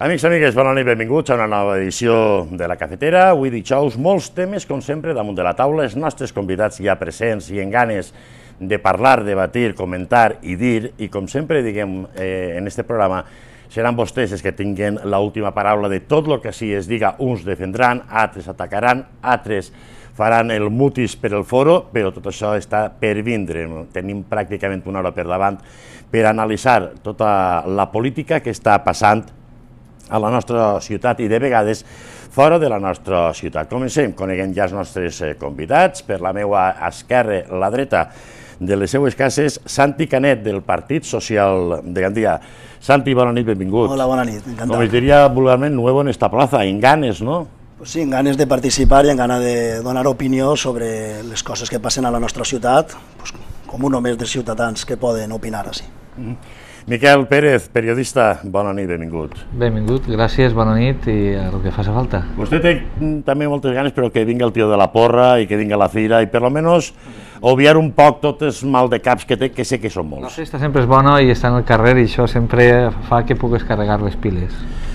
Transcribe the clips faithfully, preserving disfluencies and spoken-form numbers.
Amics, amigues, bona nit, benvinguts a una nova edició de La Cafetera. Avui dijous, molts temes, com sempre, damunt de la taula. Els nostres convidats ja presents i en ganes de parlar, debatir, comentar i dir. I com sempre diguem eh, en este programa, seran vostès els que tinguin l'última paraula de tot el que així es diga. Uns defendran, altres atacaran, altres faran el mutis per el foro, però tot això està per vindre. Tenim pràcticament una hora per davant per analitzar tota la política que està passant a la nostra ciutat i de vegades fora de la nostra ciutat. Comencem coneguent ja els nostres convidats. Per la meva esquerra, la dreta de les seues cases, Santi Canet, del Partit Social de Gandia. Santi, bona nit, benvingut. Hola, bona nit, encantat. Com es diria vulgarment, nuevo en esta plaza, en ganes, ¿no? Pues sí, en ganes de participar i en ganes de donar opinió sobre les coses que passen a la nostra ciutat, pues, com un més dels ciutadans que poden opinar així. Mm-hmm. Miquel Pérez, periodista, bona nit, benvingut. Benvingut, gràcies, bona nit i el que faci falta. Vostè té també moltes ganes, però que vinga el tio de la porra i que vinga la fira i per almenys obviar un poc tots els mal de caps que té, que sé que són molts. La festa sempre és bona i està en el carrer i això sempre fa que pugues carregar les piles.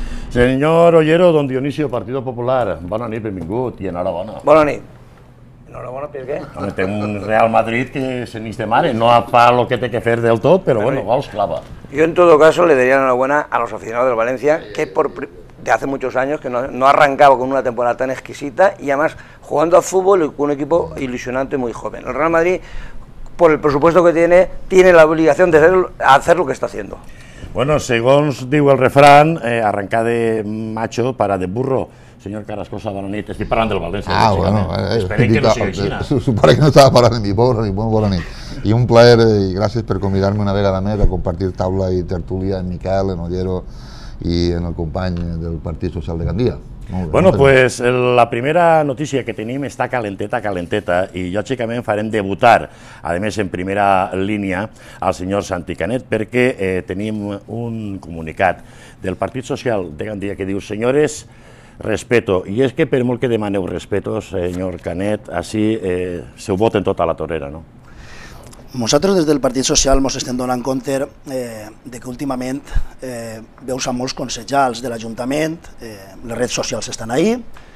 Senyor Ollero, don Dionisio, Partido Popular, bona nit, benvingut i enhorabona. Bona nit. Enhorabona, per què? Home, té un Real Madrid que se n'és de mare, no fa el que té que fer del tot, però bueno, gols clava. Yo en todo caso le daría enhorabuena a los aficionados del Valencia, que por, de hace muchos años que no, no arrancaba con una temporada tan exquisita y además jugando al fútbol y con un equipo ilusionante muy joven. El Real Madrid, por el presupuesto que tiene, tiene la obligación de hacer, hacer lo que está haciendo. Bueno, segons diu el refrán, eh, arrencar de macho para de burro. Señor Carrascosa, bona nit. Estic parlant del València. Ah, bueno. Eh, Esperem que no sigui així. Supone que no estava parlant de mi pobre, ni molt bona nit. I un plaer i gràcies per convidar-me una vegada més a compartir taula i tertúlia en Miquel, en Ollero i en el company del Partit Social de Gandia. Bueno, pues la primera notícia que tenim està calenteta, calenteta, i lògicament farem debutar, a més en primera línia, al senyor Santi Canet, perquè eh, tenim un comunicat del Partit Social de Gandia que diu: senyores, respeto. I és que per molt que demaneu respeto, senyor Canet, així eh, se ho voten tota la torera, no? Nosaltres des del Partit Social ens estem donant compte eh, de que últimament eh, veus a molts consellers de l'Ajuntament, eh, les redes socials estan ahí,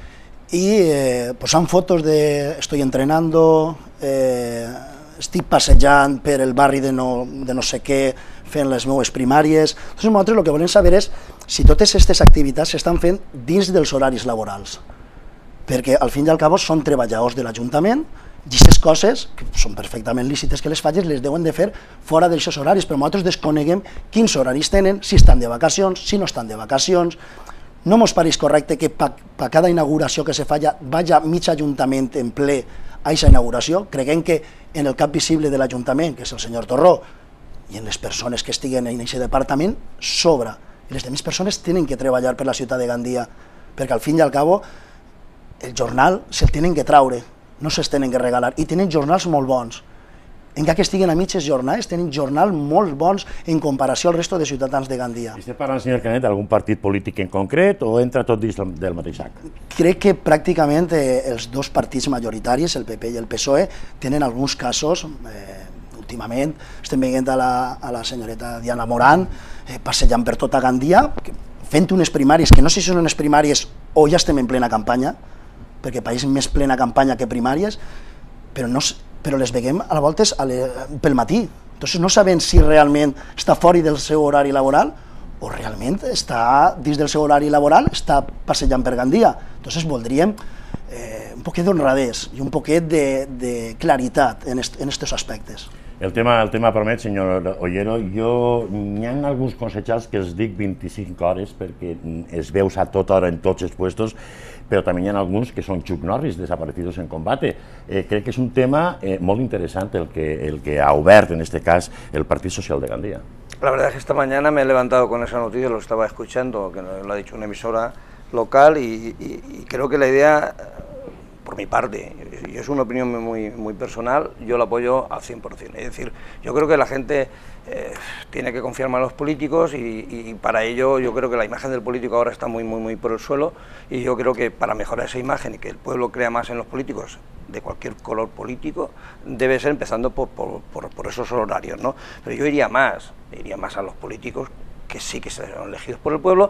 i eh, posant fotos de estoy entrenando, eh, estic passejant per el barri de no, de no sé què, fent les meues primàries. Entonces, nosaltres el que volem saber és si totes aquestes activitats s'estan fent dins dels horaris laborals, perquè al fin i al cabo són treballadors de l'Ajuntament i aquestes coses, que són perfectament lícites que les facis, les deuen de fer fora d'aquests horaris, però nosaltres desconeguem quins horaris tenen, si estan de vacacions, si no estan de vacacions. No ens pareix correcte que per cada inauguració que se falla vagi mig Ajuntament en ple a aquesta inauguració. Creguem que en el cap visible de l'Ajuntament, que és el senyor Torró, i en les persones que estiguen en aquest departament, sobra. I les altres persones tenen que treballar per la ciutat de Gandia, perquè al fin i al cabo el jornal se'l tenen que traure, no se'ls tenen que regalar, i tenen jornals molt bons. Encara que estiguen a mitges jornades, tenen jornals molt bons en comparació al resto de ciutadans de Gandia. Estem parlant, senyor Canet, d'algun partit polític en concret o entra tot dins del mateix sac? Crec que pràcticament eh, els dos partits majoritaris, el P P i el P S O E, tenen alguns casos, eh, últimament estem veient a la, a la senyoreta Diana Morant eh, passejant per tota Gandia, fent unes primàries, que no sé si són unes primàries o ja estem en plena campanya, perquè país més plena campanya que primàries, però, no, però les veiem a la voltes a le, pel matí. Entonces no sabem si realment està fora del seu horari laboral o realment està dins del seu horari laboral, està passejant per Gandia. Entonces voldríem eh, un poquet d'honradès i un poquet de, de claritat en aquests aspectes. El tema, el tema promet, senyor Ollero, jo n'hi ha alguns consellers que els dic vint-i-cinc hores perquè es veus a tota hora en tots els puestos, però també hi ha alguns que són Chuck Norris, desaparecidos en combate. Eh, crec que és un tema eh, molt interessant el que, el que ha obert, en este cas, el Partit Social de Gandia. La verdad es que esta mañana me he levantado con esa noticia, lo estaba escuchando, que lo ha dicho una emisora local, y, y, y creo que la idea, por mi parte, y es una opinión muy, muy personal, yo la apoyo al cien por cien. Es decir, yo creo que la gente eh, tiene que confiar más en los políticos y, y para ello yo creo que la imagen del político ahora está muy, muy, muy por el suelo, y yo creo que para mejorar esa imagen y que el pueblo crea más en los políticos de cualquier color político, debe ser empezando por, por, por, por esos horarios, ¿no? Pero yo iría más, iría más a los políticos que sí que serán elegidos por el pueblo,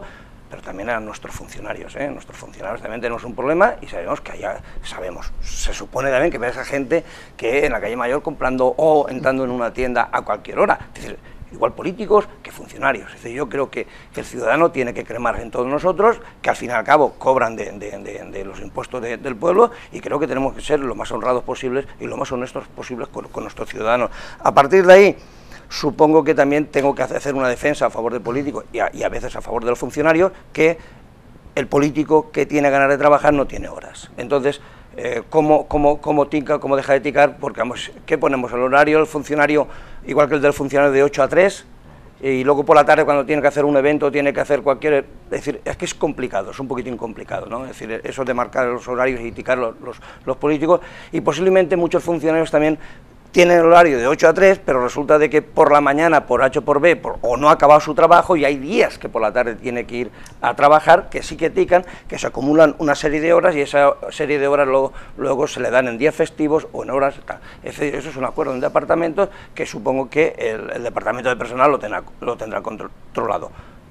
pero también a nuestros funcionarios, ¿eh? Nuestros funcionarios también tenemos un problema y sabemos que allá, sabemos, se supone también que ve esa gente que en la calle Mayor comprando o entrando en una tienda a cualquier hora, es decir, igual políticos que funcionarios. Es decir, yo creo que el ciudadano tiene que creer más en todos nosotros, que al fin y al cabo cobran de, de, de, de los impuestos de, del pueblo, y creo que tenemos que ser lo más honrados posibles y lo más honestos posibles con, con nuestros ciudadanos. A partir de ahí, supongo que también tengo que hacer una defensa a favor del político y a, y a veces a favor de los funcionarios, que el político que tiene ganas de trabajar no tiene horas. Entonces, eh, ¿cómo, cómo, cómo tica, cómo deja de ticar? Porque, vamos, ¿qué ponemos? El horario del funcionario, igual que el del funcionario, de ocho a tres, y luego por la tarde cuando tiene que hacer un evento, tiene que hacer cualquier... Es decir, es que es complicado, es un poquitín complicado, ¿no? Es decir, eso de marcar los horarios y ticar los, los, los políticos, y posiblemente muchos funcionarios también tienen el horario de ocho a tres, pero resulta de que por la mañana, por H o por B, por, o no ha acabado su trabajo, y hay días que por la tarde tiene que ir a trabajar, que sí que tican, que se acumulan una serie de horas, y esa serie de horas luego, luego se le dan en días festivos o en horas... Eso es un acuerdo en departamentos que supongo que el, el departamento de personal lo tendrá, lo tendrá controlado.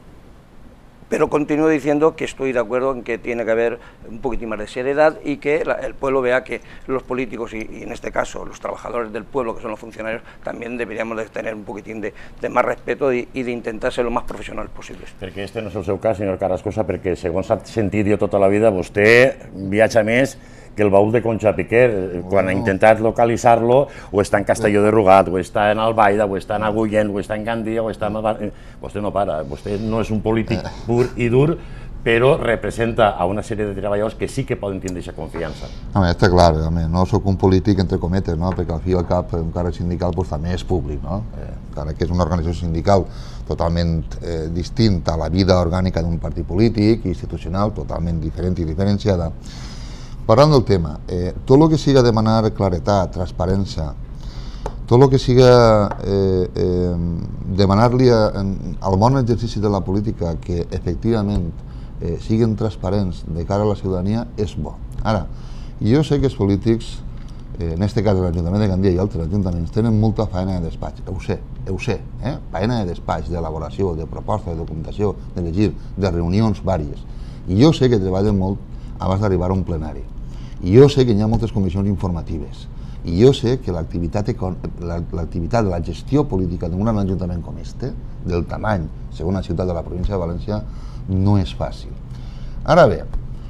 Pero continúo diciendo que estoy de acuerdo en que tiene que haber un poquitín más de seriedad y que la, el pueblo vea que los políticos y, y en este caso los trabajadores del pueblo, que son los funcionarios, también deberíamos de tener un poquitín de, de más respeto y, y de intentar ser lo más profesionals possibles. Perquè este no és el seu cas, senyor Carrascosa, perquè segons s'ha sentit jo tota la vida, vostè viatja més que el baúl de Concha Piquer, quan ha intentat localitzar-lo, o està en Castelló de Rugat, o està en Albaida, o està en Agullent, o està en Gandia, o està en... Vostè no para, vostè no és un polític pur i dur, però representa a una sèrie de treballadors que sí que poden tindre aquesta confiança. Home, està clar, no soc un polític entre cometes, perquè al fi i al cap un càrrec sindical també és públic, encara que és una organització sindical totalment distint a la vida orgànica d'un partit polític, institucional, totalment diferent i diferenciada. Parlant del tema, eh, tot el que siga demanar claretat, transparència, tot el que siga eh, eh, demanar-li al bon exercici de la política que efectivament eh, siguin transparents de cara a la ciutadania és bo. Ara, jo sé que els polítics, eh, en aquest cas l'Ajuntament de Gandia i altres ajuntaments, tenen molta feina de despatx, ho sé, ho sé, eh? feina de despatx, d'elaboració, de proposta, de documentació, de llegir, de reunions vàries. I jo sé que treballen molt abans d'arribar a un plenari. I jo sé que hi ha moltes comissions informatives. I jo sé que l'activitat de la gestió política d'un gran ajuntament com este, del tamany, segons la ciutat de la província de València, no és fàcil. Ara bé,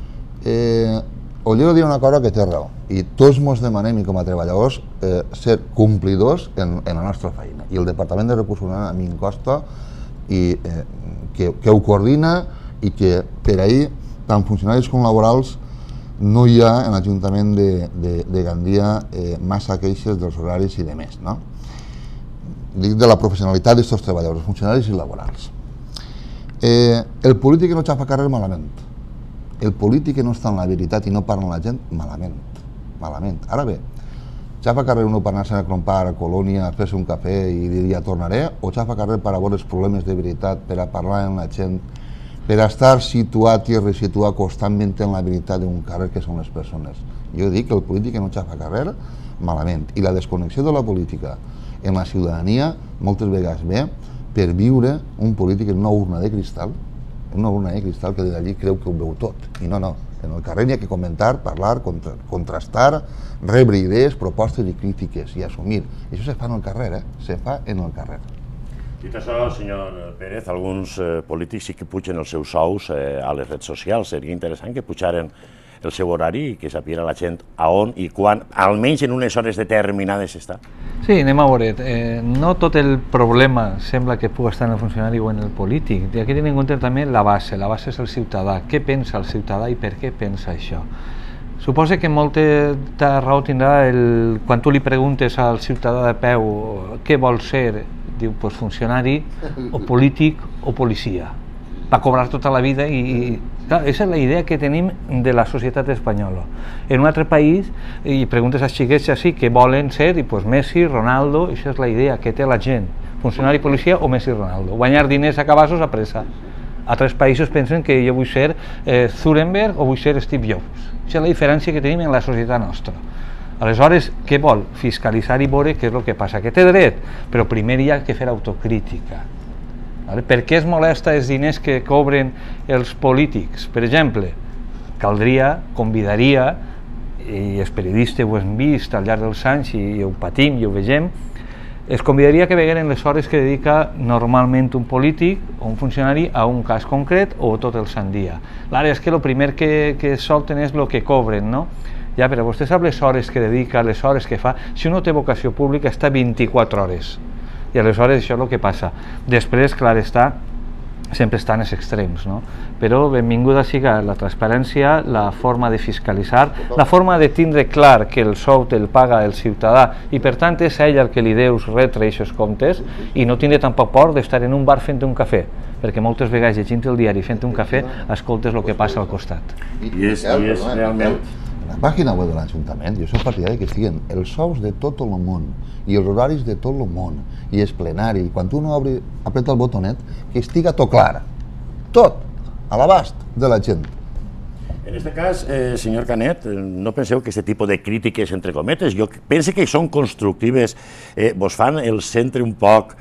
Ollero diu una cosa que té raó, i tots ens demanem, i com a treballadors, ser complidors en la nostra feina. I el Departament de Recursos Humans a mi em costa que ho coordina i que per ahir, tant funcionaris com laborals, no hi ha en l'Ajuntament de Gandia massa queixes dels horaris i de més. Dic de la professionalitat d'aquests treballadors, funcionaris i laborals. El polític que no xafa carrer, malament. El polític que no està en la veritat i no parla amb la gent, malament. Malament. Ara bé, xafa carrer uno per anar-se a crompar a Colònia, a fer-se un cafè i dir ja tornaré, o xafa carrer per a veure els problemes de veritat, per a parlar amb la gent, per a estar situat i resituat constantment en la veritat d'un carrer que són les persones. Jo dic que el polític que no xafa carrer, malament. I la desconnexió de la política en la ciutadania moltes vegades ve per viure un polític en una urna de cristal, en una urna de cristal que d'allí creu que ho veu tot. I no, no. En el carrer hi ha que comentar, parlar, contrastar, rebre idees, propostes i crítiques i assumir. I això se fa en el carrer, eh? Se fa en el carrer. Dit això, senyor Pérez, alguns polítics sí que pugen els seus sous a les redes socials. Seria interessant que pujaren el seu horari i que sapiguera la gent a on i quan, almenys en unes hores determinades està. Sí, anem a veure. No tot el problema sembla que pugui estar en el funcionari o en el polític. Hi ha que tenir en compte també la base. La base és el ciutadà. Què pensa el ciutadà i per què pensa això? Suposa que molta raó tindrà quan tu li preguntes al ciutadà de peu què vol ser, diu, pues funcionari, o polític, o policia. Va cobrar tota la vida i... Clar, aquesta és la idea que tenim de la societat espanyola. En un altre país, i preguntes als xiquets així, que volen ser, i pues Messi, Ronaldo, això és la idea que té la gent. Funcionari, policia o Messi, Ronaldo. Guanyar diners a cabassos a pressa. Altres països pensen que jo vull ser Zuckerberg o vull ser Steve Jobs. Això és la diferència que tenim en la societat nostra. Aleshores, què vol? Fiscalitzar i veure què és el que passa. Que té dret, però primer hi ha que fer autocrítica. Per què es molesta els diners que cobren els polítics? Per exemple, caldria, convidaria, i els periodistes ho hem vist al llarg dels anys i ho patim i ho vegem, es convidaria que vegueren les hores que dedica normalment un polític o un funcionari a un cas concret o tot el sant dia. L'ara és que el primer que, que solten és el que cobren, no? Ja, però vostè sap les hores que dedica, les hores que fa. Si uno té vocació pública està vint-i-quatre hores i aleshores això és el que passa. Després, clar està, sempre estan els extrems, no? Però benvinguda siga la transparència, la forma de fiscalitzar, la forma de tindre clar que el sou te'l paga el ciutadà i per tant és a ell el que li deus retre aquests comptes i no tindre tampoc por d'estar en un bar fent un cafè, perquè moltes vegades llegint el diari fent un cafè escoltes el que passa al costat. I és, i és realment... La pàgina web de l'Ajuntament, jo soc partidari que estiguen els sous de tot el món i els horaris de tot el món i el plenari, quan tu no obri, apreta el botonet, que estiga tot clar, tot, a l'abast de la gent. En este cas, eh, senyor Canet, no penseu que aquest tipus de crítiques, entre cometes, jo penso que són constructives, eh, vos fan el centre un poc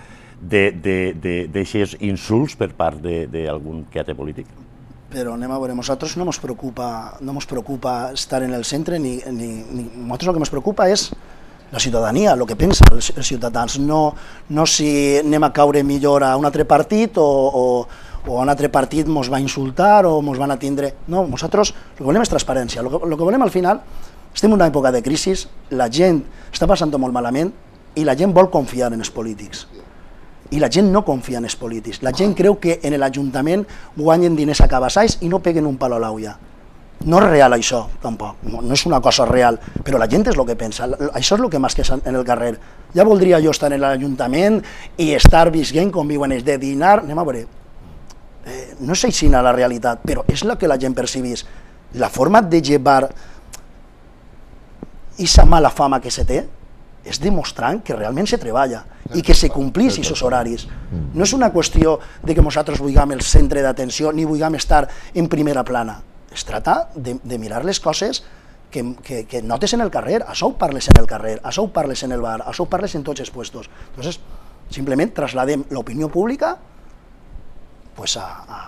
d'aixes insults per part d'algun queate polític? Però anem a veure, nosaltres no ens preocupa, no ens preocupa estar en el centre, ni, ni, ni nosaltres el que ens preocupa és la ciutadania, el que pensa els, els ciutadans, no, no si anem a caure millor a un altre partit o, o, o un altre partit ens va insultar o ens van atindre. No, nosaltres el que volem és transparència, el que, el que volem al final, estem en una època de crisi, la gent està passant molt malament i la gent vol confiar en els polítics. I la gent no confia en els polítics. La gent creu que en l'Ajuntament guanyen diners a cabassalls i no peguen un palo a l'aulla. No és real això, tampoc, no, no és una cosa real, però la gent és el que pensa, això és el que més que en el carrer. Ja voldria jo estar en l'Ajuntament i estar visquent com viuen ells, de dinar, anem a veure, eh, no és així la realitat, però és la que la gent percibís. La forma de llevar aquesta mala fama que se té és demostrant que realment se treballa i que se complís aquests horaris. No és una qüestió de que nosaltres vulguem el centre d'atenció ni vulguem estar en primera plana. Es tracta de, de mirar les coses que, que, que notes en el carrer, això ho parles en el carrer, això ho parles en el bar, això ho parles en tots els puestos. Entonces, simplement trasladem l'opinió pública pues, a, a,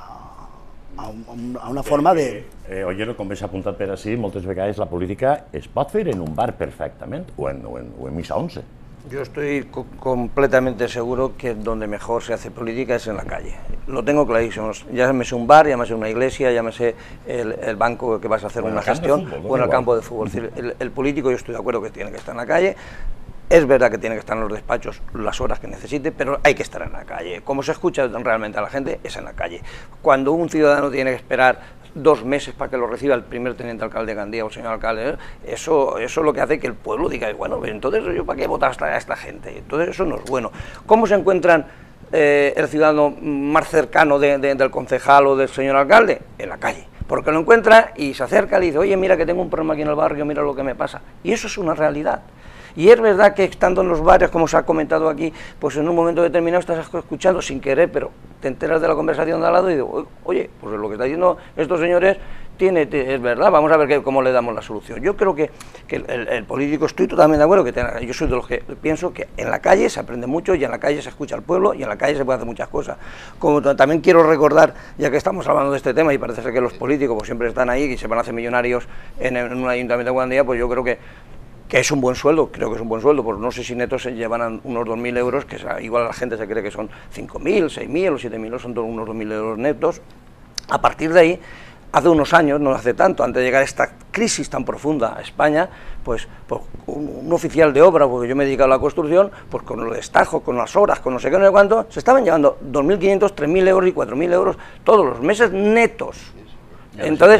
a, un, a una forma de... Eh, eh, Ollero, com ves apuntat per així, moltes vegades la política es pot fer en un bar perfectament o en, o en, o en misa once. Yo estoy co completamente seguro que donde mejor se hace política es en la calle. Lo tengo clarísimo. Llámese un bar, llámese una iglesia, llámese el, el banco que vas a hacer bueno, una gestión, fútbol, o en el campo de fútbol. Es decir, el, el político, yo estoy de acuerdo que tiene que estar en la calle. Es verdad que tiene que estar en los despachos las horas que necesite, pero hay que estar en la calle. Como se escucha realmente a la gente, es en la calle. Cuando un ciudadano tiene que esperar dos meses para que lo reciba el primer teniente alcalde de Gandía o el señor alcalde, eso, eso es lo que hace que el pueblo diga, bueno, entonces yo para qué votar a esta gente, entonces eso no es bueno. ¿Cómo se encuentran eh, el ciudadano más cercano de, de, del concejal o del señor alcalde? En la calle, porque lo encuentra y se acerca y le dice, oye, mira que tengo un problema aquí en el barrio, mira lo que me pasa, y eso es una realidad. Y es verdad que estando en los barrios, como se ha comentado aquí, pues en un momento determinado estás escuchando sin querer, pero te enteras de la conversación de al lado y digo, oye, pues lo que está diciendo estos señores tiene, es verdad, vamos a ver que, cómo le damos la solución. Yo creo que, que el, el, el político, estoy totalmente de acuerdo, que tenga, yo soy de los que pienso que en la calle se aprende mucho y en la calle se escucha al pueblo y en la calle se puede hacer muchas cosas. Como también quiero recordar, ya que estamos hablando de este tema y parece ser que los políticos pues, siempre están ahí y se van a hacer millonarios en, en un ayuntamiento de Guandía, pues yo creo que que es un buen sueldo, creo que es un buen sueldo, pues no sé si netos se llevan unos dos mil euros, que igual la gente se cree que son cinco mil, seis mil o siete mil, son unos dos mil euros netos. A partir de ahí, hace unos años, no hace tanto, antes de llegar a esta crisis tan profunda a España, pues, pues un, un oficial de obra, porque yo me he dedicado a la construcción, pues con los destajos, con las horas, con no sé qué, no sé cuánto, se estaban llevando dos mil quinientos, tres mil euros y cuatro mil euros todos los meses netos. Entonces,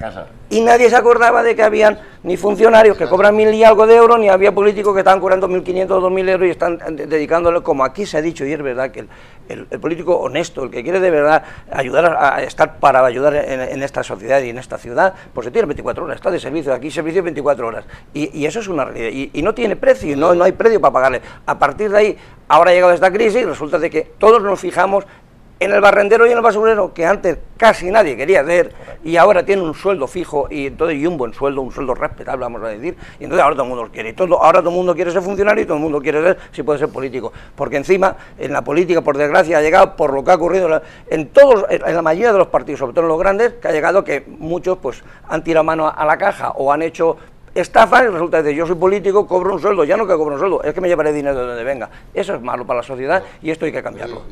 y nadie se acordaba de que habían ni funcionarios que cobran mil y algo de euros, ni había políticos que estaban cobrando mil quinientos o dos mil euros y están dedicándole, como aquí se ha dicho, y es verdad que el, el, el político honesto, el que quiere de verdad ayudar a, a estar para ayudar en, en esta sociedad y en esta ciudad, pues se tiene veinticuatro horas, está de servicio, aquí servicio veinticuatro horas, y, y eso es una realidad, y, y no tiene precio, no, no hay precio para pagarle. A partir de ahí, ahora ha llegado esta crisis y resulta de que todos nos fijamos en el barrendero y en el basurero, que antes casi nadie quería hacer, y ahora tiene un sueldo fijo, y entonces y un buen sueldo, un sueldo respetable, vamos a decir, y entonces ahora todo el mundo lo quiere, y todo, ahora todo el mundo quiere ser funcionario y todo el mundo quiere ser, si puede ser político, porque encima, en la política, por desgracia, ha llegado, por lo que ha ocurrido en todos, en la mayoría de los partidos, sobre todo en los grandes, que ha llegado que muchos pues han tirado mano a la caja, o han hecho estafa, y resulta que yo soy político, cobro un sueldo, ya no que cobro un sueldo, es que me llevaré dinero de donde venga. Eso es malo para la sociedad i esto hay que canviar-lo.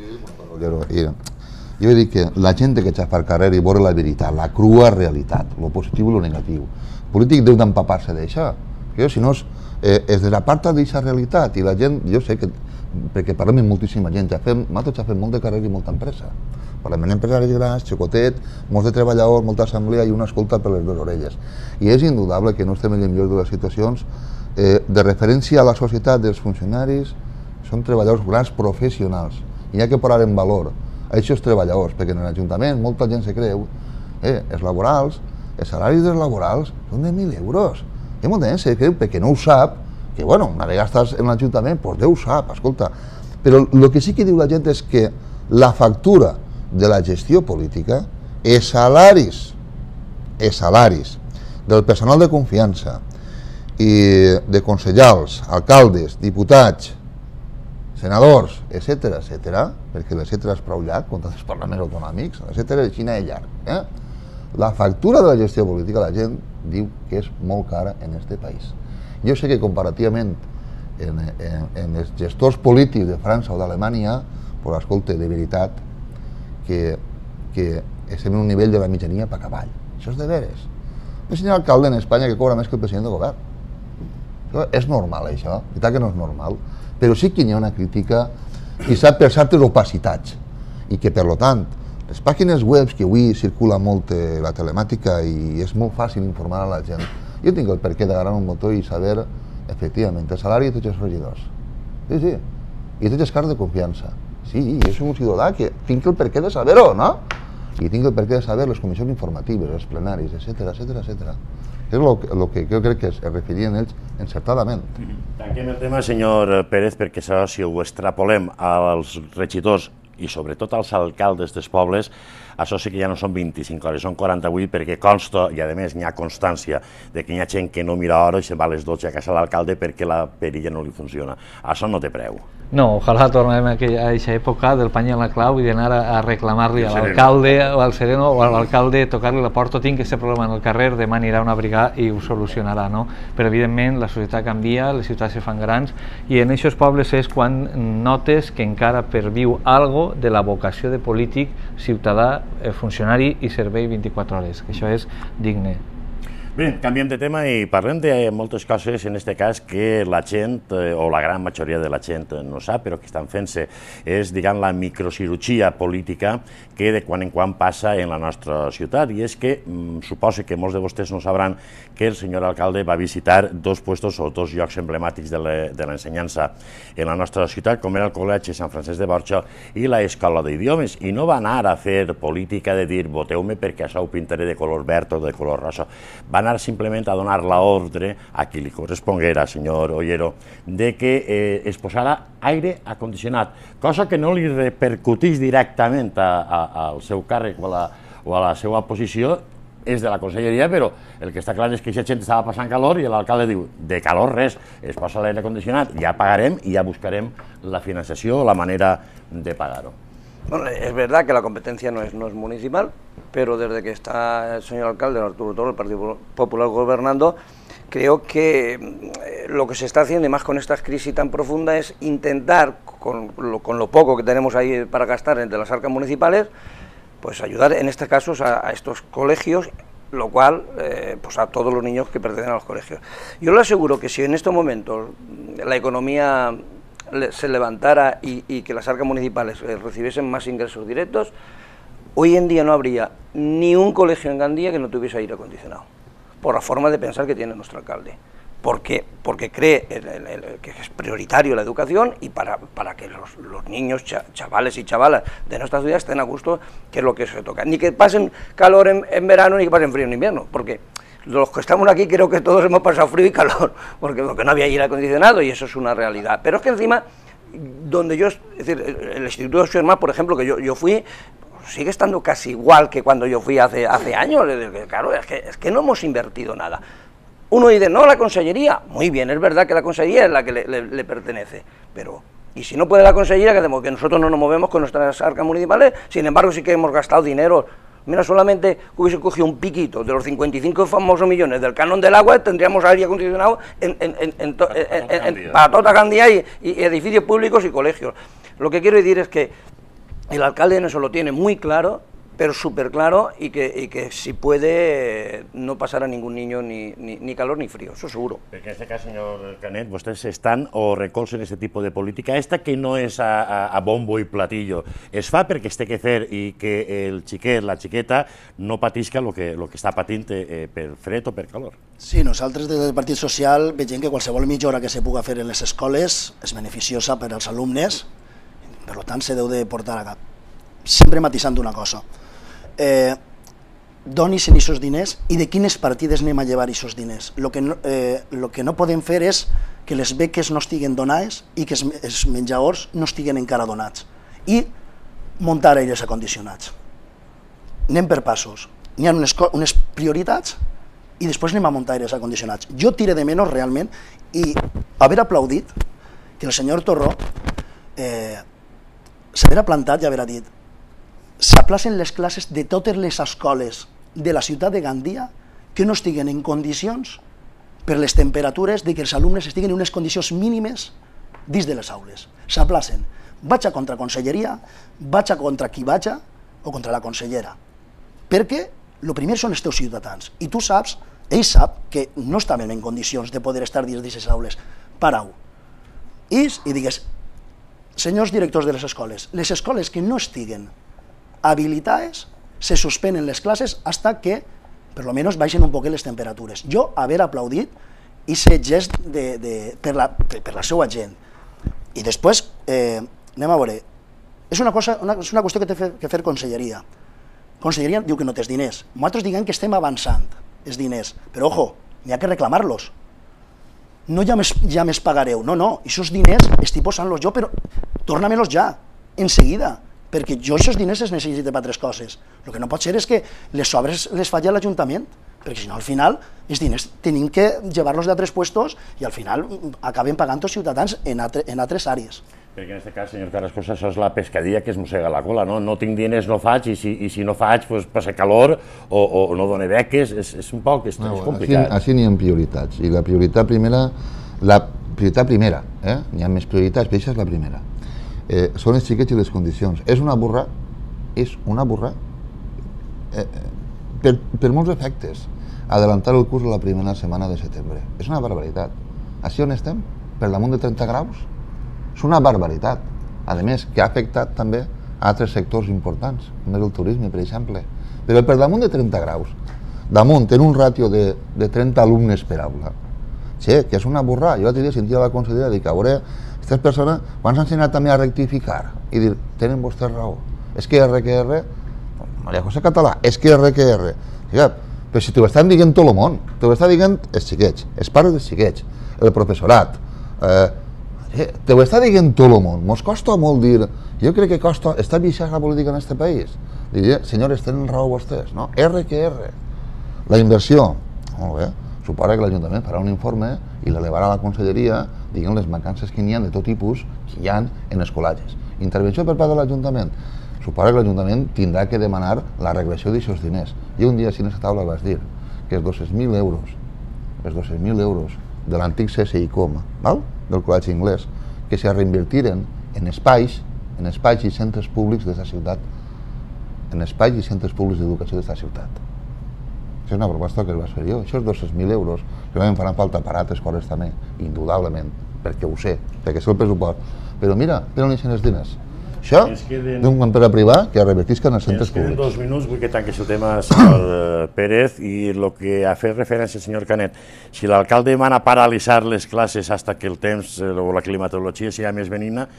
Jo vull dir que la gent que ets per carrer i veure la veritat, la crua realitat, lo positiu i lo negatiu. El polític deu d'empapar-se d'això, que si no es, eh, es desaparta d'aquesta realitat i la gent, jo sé que, perquè parlem amb moltíssima gent, ja fem, nosaltres ja fem molt de carrer i molta empresa. Parlem amb empresaris grans, xocotet, molts de treballadors, molta assemblea i una escolta per les dues orelles. I és indudable que no estem en les millors de les situacions. Eh, de referència a la societat dels funcionaris, són treballadors grans professionals. I hi ha que posar en valor a aquests treballadors, perquè en l'Ajuntament molta gent se creu, eh, els laborals, els salaris dels laborals són de mil euros. I molta gent se creu, perquè no ho sap, que bueno, una vegada estàs en l'Ajuntament, doncs Déu ho sap, escolta. Però el que sí que diu la gent és que la factura de la gestió política, els salaris, els salaris del personal de confiança i de consellals, alcaldes, diputats, senadors, etcètera, etcètera, perquè l'etcètera és prou llarg, contra els parlaments autonòmics, etcètera, és Xina és llarg. Eh? La factura de la gestió política la gent diu que és molt cara en aquest país. Jo sé que comparativament en, en, en els gestors polítics de França o d'Alemanya, però escolta, de veritat, que, que estem en un nivell de la mitjania per cavall. Això és de veres. El senyor alcalde en Espanya que cobra més que el president del govern. Això és normal, això. La veritat que no és normal. Però sí que hi ha una crítica que sap per certes opacitats i que, per tant, les pàgines web que avui circula molt la telemàtica i és molt fàcil informar a la gent, jo tinc el perquè d'agarrar un botó i saber, efectivament, el salari de tots els regidors. Sí, sí. I tots els càrrecs de confiança. Sí, jo soc un ciutadà que tinc el perquè de saber-ho, no? I tinc el perquè de saber les comissions informatives, els plenaris, etcètera, etcètera, etcètera. És el que jo crec que es referien ells encertadament. Tanquem el tema, senyor Pérez, perquè si ho extrapolem als regidors i sobretot als alcaldes dels pobles, això sí que ja no són vint-i-cinc hores, són quaranta-vuit, perquè consta, i a més n'hi ha constància, de que hi ha gent que no mira hora i se'n va a les dotze a casa l'alcalde perquè la perilla no li funciona. Això no té preu. No, ojalà tornem a aquesta època del pany a la clau i d'anar a reclamar-li a l'alcalde o al sereno o a l'alcalde, tocar-li la porta, tinc aquest problema en el carrer, demà anirà una brigada i ho solucionarà, no? Però evidentment la societat canvia, les ciutats se fan grans i en aquests pobles és quan notes que encara perviu algo de la vocació de polític, ciutadà, funcionari i servei vint-i-quatre hores, que això és digne. Bé, canviem de tema i parlem de moltes coses, en aquest cas, que la gent, o la gran majoria de la gent no sap, però que estan fent-se, és, diguem, la microcirurgia política que de quan en quan passa en la nostra ciutat. I és que, suposo que molts de vostès no sabran que el senyor alcalde va visitar dos puestos o dos llocs emblemàtics de l'ensenyança en la nostra ciutat, com era el Col·legi Sant Francesc de Borja i l'Escola d'Idiomes, i no va anar a fer política de dir voteu-me perquè això ho pintaré de color verd o de color rosa. Va anar simplement a donar l'ordre a qui li corresponguera, senyor Ollero, de que eh, es posara aire acondicionat, cosa que no li repercutís directament a, a, al seu càrrec o a, la, o a la seva posició, és de la conselleria, però el que està clar és que aquesta gent estava passant calor i l'alcalde diu, de calor res, es posa l'aire acondicionat, ja pagarem i ja buscarem la financiació o la manera de pagar-ho. Bueno, es verdad que la competencia no es, no es municipal, pero desde que está el señor alcalde, Arturo Toro, el Partido Popular gobernando, creo que lo que se está haciendo, y más con esta crisis tan profunda, es intentar, con lo, con lo poco que tenemos ahí para gastar entre las arcas municipales, pues ayudar en este caso a, a estos colegios, lo cual, eh, pues a todos los niños que pertenecen a los colegios. Yo le aseguro que si en estos momentos la economía se levantara y, y que las arcas municipales eh, recibiesen más ingresos directos, hoy en día no habría ni un colegio en Gandía que no tuviese aire acondicionado, por la forma de pensar que tiene nuestro alcalde, porque, porque cree el, el, el, que es prioritario la educación y para, para que los, los niños, chavales y chavalas de nuestra ciudad estén a gusto, que es lo que se toca, ni que pasen calor en, en verano ni que pasen frío en invierno, porque los que estamos aquí creo que todos hemos pasado frío y calor, porque, porque no había aire acondicionado y eso es una realidad. Pero es que encima donde yo, es decir, el Instituto Sherman, por ejemplo, que yo, yo fui, sigue estando casi igual que cuando yo fui hace, hace años. Claro, es que, es que no hemos invertido nada. Uno dice, no, la consellería, muy bien, es verdad que la consellería es la que le, le, le pertenece, pero, ¿y si no puede la consellería, qué hacemos? Que nosotros no nos movemos con nuestras arcas municipales, sin embargo sí que hemos gastado dinero. Mira, solamente hubiese cogido un piquito de los cincuenta y cinco famosos millones del canon del agua, tendríamos aire acondicionado en, en, en, en, to, en, en, en, para toda Gandía y, y edificios públicos y colegios. Lo que quiero decir es que el alcalde en eso lo tiene muy claro, pero súper claro, y que, y que si puede no pasar a ningún niño ni, ni, ni calor ni frío, eso seguro. Perquè en aquest cas, senyor Canet, vostès estan o recolzen aquest tipus de política, esta que no és a, a, a bombo i platillo, es fa perquè es té que fer i que el xiquet, la xiqueta, no patisca el que, lo que està patint eh, per fred o per calor. Sí, nosaltres des del Partit Social veiem que qualsevol millora que se puga fer en les escoles és beneficiosa per als alumnes, per tant se deu de portar a cap. Sempre matisant una cosa. Eh, donin aquests diners i de quines partides anem a llevar aquests diners. El que, no, eh, lo que no podem fer és que les beques no estiguen donades i que els menjadors no estiguen encara donats i muntar aires acondicionats. Anem per passos. N'hi ha unes, unes prioritats i després anem a muntar aires acondicionats. Jo tire de menys realment i haver aplaudit que el senyor Torró eh, s'haver plantat i haver dit s'aplacen les classes de totes les escoles de la ciutat de Gandia que no estiguen en condicions per les temperatures de que els alumnes estiguen en unes condicions mínimes dins de les aules. S'aplacen. Vaig a contra conselleria, vaig a contra qui vaig o contra la consellera. Perquè el primer són els teus ciutadans i tu saps, ell sap que no estaven en condicions de poder estar dins d'aquestes aules. Parau. I, i digues, senyors directors de les escoles, les escoles que no estiguen habilitades se suspenen les classes hasta que per lo menos baixen un poc les temperatures. Jo haver aplaudit i ser gest de, de, per, la, per, per la seva gent. I després, eh, anem a veure, és una, cosa, una, és una qüestió que té fer, que fer conselleria. Conselleria diu que no tens diners. Nosaltres diguem que estem avançant els diners, però ojo, n'hi ha que reclamar-los. No ja més, ja més pagareu, no, no, aquests diners estic posant-los jo, però torna-me-los ja, en seguida, perquè jo aquests diners els necessito per altres coses. El que no pot ser és que les sobres les faci l'Ajuntament, perquè si no al final els diners tenim que llevar-los d'altres puestos i al final acaben pagant els ciutadans en, altre, en altres àrees. Perquè en aquest cas, senyor Carrascosa, això és la pescadilla que es mossega la cola, no? No tinc diners, no faig, i si, i si no faig, pues, passa calor o, o no dono beques, és, és un poc és, no, és complicat. Així n'hi ha prioritats, i la prioritat primera, la prioritat primera, eh? N'hi ha més prioritats, però aquesta és la primera. Eh, són els xiquets i les condicions. És una burra, és una burra, eh, per, per molts efectes, adelantar el curs a la primera setmana de setembre. És una barbaritat. Així on estem? Per damunt de trenta graus? És una barbaritat. A més, que ha afectat també a altres sectors importants, com és el turisme, per exemple. Però per damunt de trenta graus, damunt, en un ràtio de, de trenta alumnes per aula. Sí, que és una burra. Jo l'altre dia sentia la consellera dir que a veure, aquestes persones van ensenyar també a rectificar i dir, tenen vostès raó. És que R que R, Maria José Català, és que R que R. Però si t'ho estan dient tot el món, t'ho estan dient els xiquets, els pares dels xiquets, el professorat, eh, t'ho està dient tot el món. Mos costa molt dir, jo crec que costa, està viciada la política en aquest país. Diria, senyores, tenen raó vostès, no? R que R. La inversió, molt bé, suposa que l'Ajuntament farà un informe i l'elevarà a la conselleria diguent les mancances que n'hi ha de tot tipus que hi ha en escolatges. Intervenció per part de l'Ajuntament. Suposa que l'Ajuntament tindrà que demanar la regressió d'aixòs diners. I un dia, si en aquesta taula vas dir que els dos-cents mil euros, els dos-cents mil euros de l'antic C S I C O M, val? Del col·legi anglès, que se reinvertiren en espais, en espais i centres públics d'aquesta ciutat, en espais i centres públics d'educació d'aquesta ciutat. És una proposta que es va fer jo. Això és dos-cents mil euros, que em faran falta per altres coses també, indudablement, perquè ho sé, perquè és el pressupost. Però mira, per on eixen els diners? Això, d'un empresa privada que revertisquen els centres públics. Ens queden dos minuts, vull que tanqui el tema, senyor Pérez, i el que ha fet referència el senyor Canet. Si l'alcalde demana paralitzar les classes fins que el temps o la climatologia sigui més benigna,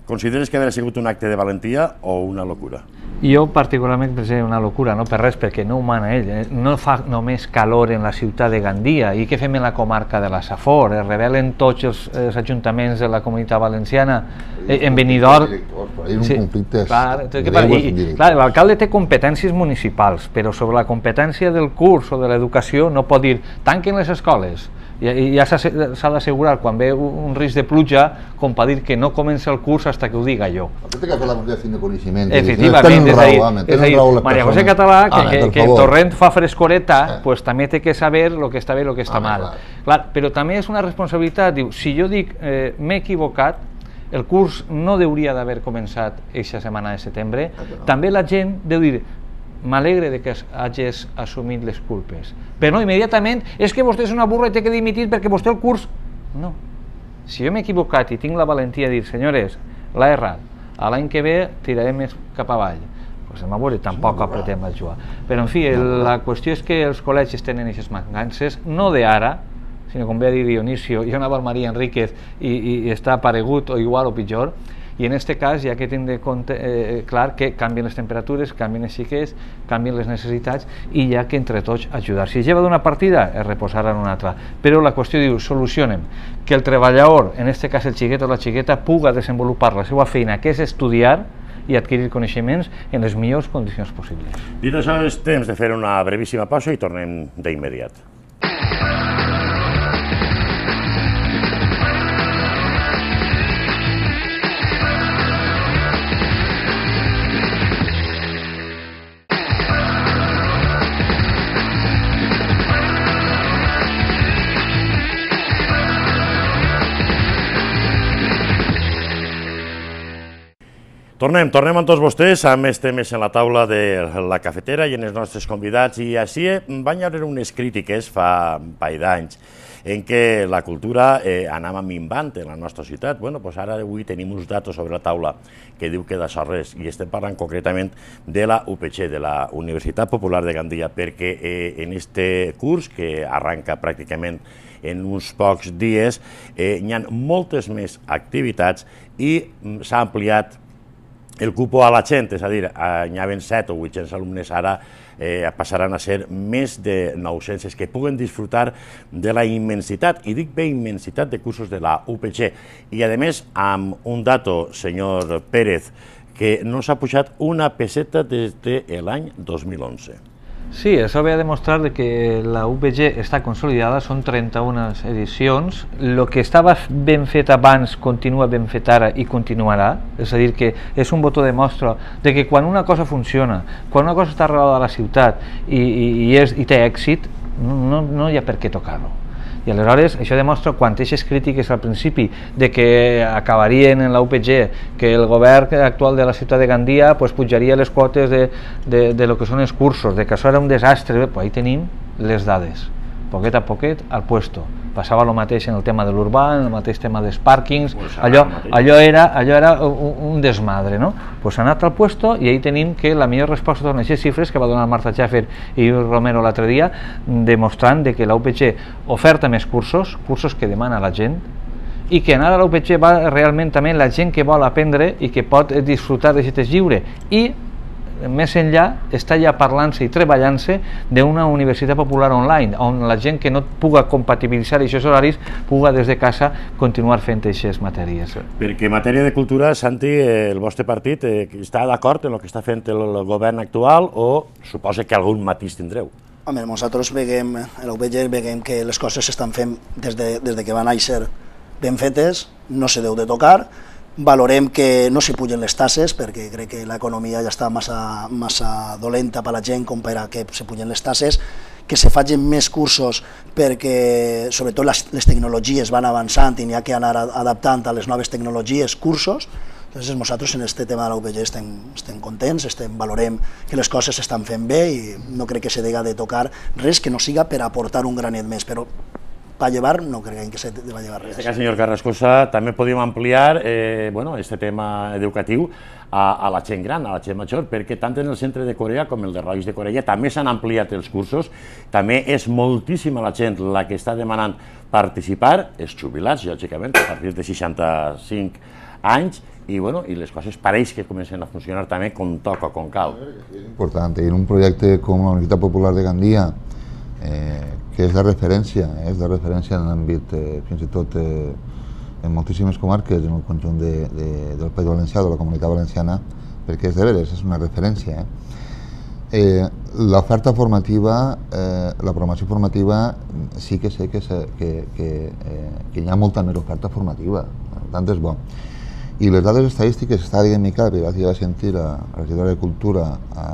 consideres que hauria sigut un acte de valentia o una locura? Jo particularment pensé una locura, no per res, perquè no ho mana ell. No fa només calor en la ciutat de Gandia. I què fem en la comarca de la Safor? Es rebel·len tots els, els ajuntaments de la Comunitat Valenciana. En Benidorm... Hi ha un conflicte greus. L'alcalde té competències municipals, però sobre la competència del curs o de l'educació no pot dir tanquen les escoles. I ja s'ha d'assegurar quan ve un risc de pluja com per dir que no comença el curs fins que ho diga jo. Té que fer la de coneixement. Efectivament, és a dir, Maria José Català, que el torrent fa frescoreta, també té que saber el que està bé i el que està mal. Però també és una responsabilitat, diu, si jo dic m'he equivocat, el curs no hauria d'haver començat aquesta setmana de setembre, també la gent deu dir m'alegre que hagis assumit les culpes. Però no, immediatament, és que vostè és una burra i té que dimitir perquè vostè el curs... No. Si jo m'he equivocat i tinc la valentia de dir, senyores, l'ha errat, l'any que ve tiraré més cap avall, doncs anem a veure, tampoc apretem la jua. Però, en fi, la qüestió és que els col·legis tenen aquestes mancances, no d'ara, sinó com ve a dir Dionisio, jo anava al Maria Enríquez i està aparegut o igual o pitjor, i en aquest cas hi ha que tindre clar que canvien les temperatures, canvien els xiquets, canvien les necessitats i hi ha que entre tots ajudar. Si es lleva d'una partida, es reposarà en una altra. Però la qüestió diu, solucionem que el treballador, en aquest cas el xiquet o la xiqueta, puga desenvolupar la seva feina, que és estudiar i adquirir coneixements en les millors condicions possibles. Dit això, és temps de fer una brevíssima pausa i tornem d'immediat. Tornem, tornem amb tots vostès, amb més temes en la taula de la cafetera i en els nostres convidats. I així van haver unes crítiques fa un parell d'anys en què la cultura eh, anava minvant en la nostra ciutat. Bueno, doncs ara avui tenim uns datos sobre la taula que diu que d'això res, i estem parlant concretament de la U P G, de la Universitat Popular de Gandia, perquè eh, en este curs, que arranca pràcticament en uns pocs dies, eh, hi ha moltes més activitats i s'ha ampliat el cupo a la gent, és a dir, hi havia set o vuit-cents alumnes, ara passaran a ser més de nou-cents que puguen disfrutar de la immensitat, i dic bé immensitat, de cursos de la U P G. I a més, amb un dato, senyor Pérez, que no s'ha pujat una peseta des de l'any dos mil onze. Sí, això ve a demostrar que la U P G està consolidada, són trenta-una edicions, el que estava ben fet abans continua ben fet ara i continuarà, és a dir, que és un botó de mostra de que quan una cosa funciona, quan una cosa està arrelada a la ciutat i, i, i, és, i té èxit, no, no hi ha per què tocar-lo. I aleshores això demostra quantes crítiques al principi de que acabarien en la U P G, que el govern actual de la ciutat de Gandia pues, pujaria les quotes de, de, de lo que són els cursos, de que això era un desastre, pues ahí tenim les dades, poquet a poquet al puesto. Passava el mateix en el tema de l'urbà, en el mateix tema dels pàrquings, allò, allò, era, allò era un, un desmadre, no? Pues ha anat al puesto i ahí tenim que la millor resposta són aquestes xifres que va donar Marta Schaffer i Romero l'altre dia, demostrant que la U P G oferta més cursos, cursos que demana la gent, i que anar a la U P G va realment també la gent que vol aprendre i que pot disfrutar de xetes lliure. I més enllà està ja parlant-se i treballant-se d'una universitat popular online, on la gent que no puga compatibilitzar aquests horaris puga des de casa continuar fent aquestes matèries. Perquè en matèria de cultura, Santi, el vostre partit està d'acord en el que està fent el govern actual o suposa que algun matís tindreu? Home, nosaltres veiem, a la U P G veiem que les coses s'estan fent des de, des de que van néixer ben fetes, no se deu de tocar. Valorem que no s'hi pugen les tasses, perquè crec que l'economia ja està massa, massa dolenta per a la gent com per a que se pugen les tasses, que se facin més cursos perquè sobretot les, les tecnologies van avançant i n'hi ha que anar adaptant a les noves tecnologies, cursos. Llavors nosaltres en aquest tema de la U P G estem, estem contents, estem, valorem que les coses s'estan fent bé i no crec que se diga de tocar res que no siga per aportar un granet més, però per llevar no creiem que se va llevar res. En aquest cas, senyor Carrascosa, també podríem ampliar eh, bueno, este tema educatiu a, a la gent gran, a la gent major, perquè tant en el centre de Corea com el de Rois de Corea també s'han ampliat els cursos, també és moltíssima la gent la que està demanant participar, els jubilats, lògicament, a partir de seixanta-cinc anys i, bueno, i les coses pareix que comencen a funcionar també com toca, com cal. És important, i en un projecte com la Universitat Popular de Gandia, eh, que és de referència, eh, és de referència en l'àmbit, eh, fins i tot eh, en moltíssimes comarques, en el conjunt de, de, del País Valencià, de la Comunitat Valenciana, perquè és de veres, és una referència. Eh? Eh, L'oferta formativa, eh, la programació formativa, sí que sé que, se, que, que, eh, que hi ha molta més oferta formativa, per tant és bo. I les dades estadístiques està dient Miquel, perquè vaig a sentir a la regidora de Cultura, a,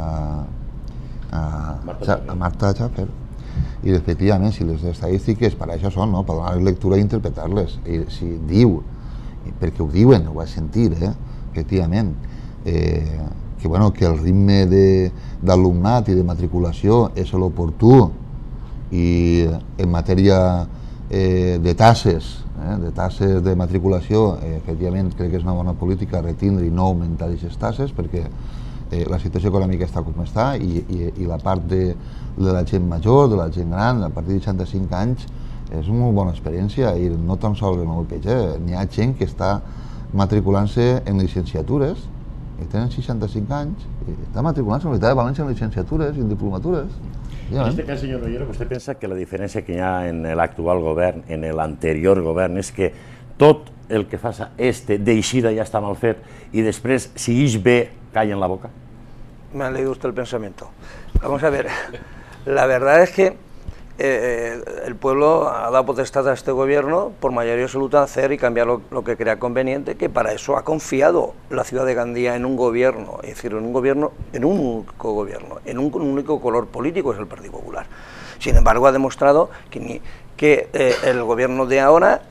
a, a Marta Xafer, i efectivament, si les estadístiques per això són, no? Per donar lectura i interpretar-les. I si diu, perquè ho diuen, ho vaig sentir, eh? Efectivament, eh, que, bueno, que el ritme d'alumnat i de matriculació és l'oportú i en matèria eh, de tasses, eh, de tasses de matriculació, eh, efectivament crec que és una bona política retindre i no augmentar aquestes tasses perquè eh, la situació econòmica està com està i, i, i la part de, de la gent major, de la gent gran, a partir de seixanta-cinc anys és una molt bona experiència i no tan sols en el U P G, n'hi ha gent que està matriculant-se en licenciatures que tenen seixanta-cinc anys i està matriculant-se a la Universitat de València en licenciatures i en diplomatures. En aquest cas, senyor Noguera, vostè pensa que la diferència que hi ha en l'actual govern, en l'anterior govern, és que tot el que fa este d'eixida ja està mal fet y después, si es ve, calla en la boca? Me ha leído usted el pensamiento. Vamos a ver, la verdad es que eh, el pueblo ha dado potestad a este gobierno por mayoría absoluta a hacer y cambiar lo, lo que crea conveniente, que para eso ha confiado la ciudad de Gandía en un gobierno, es decir, en un gobierno, en un único gobierno, en un, un único color político, es el Partido Popular. Sin embargo, ha demostrado que, ni, que eh, el gobierno de ahora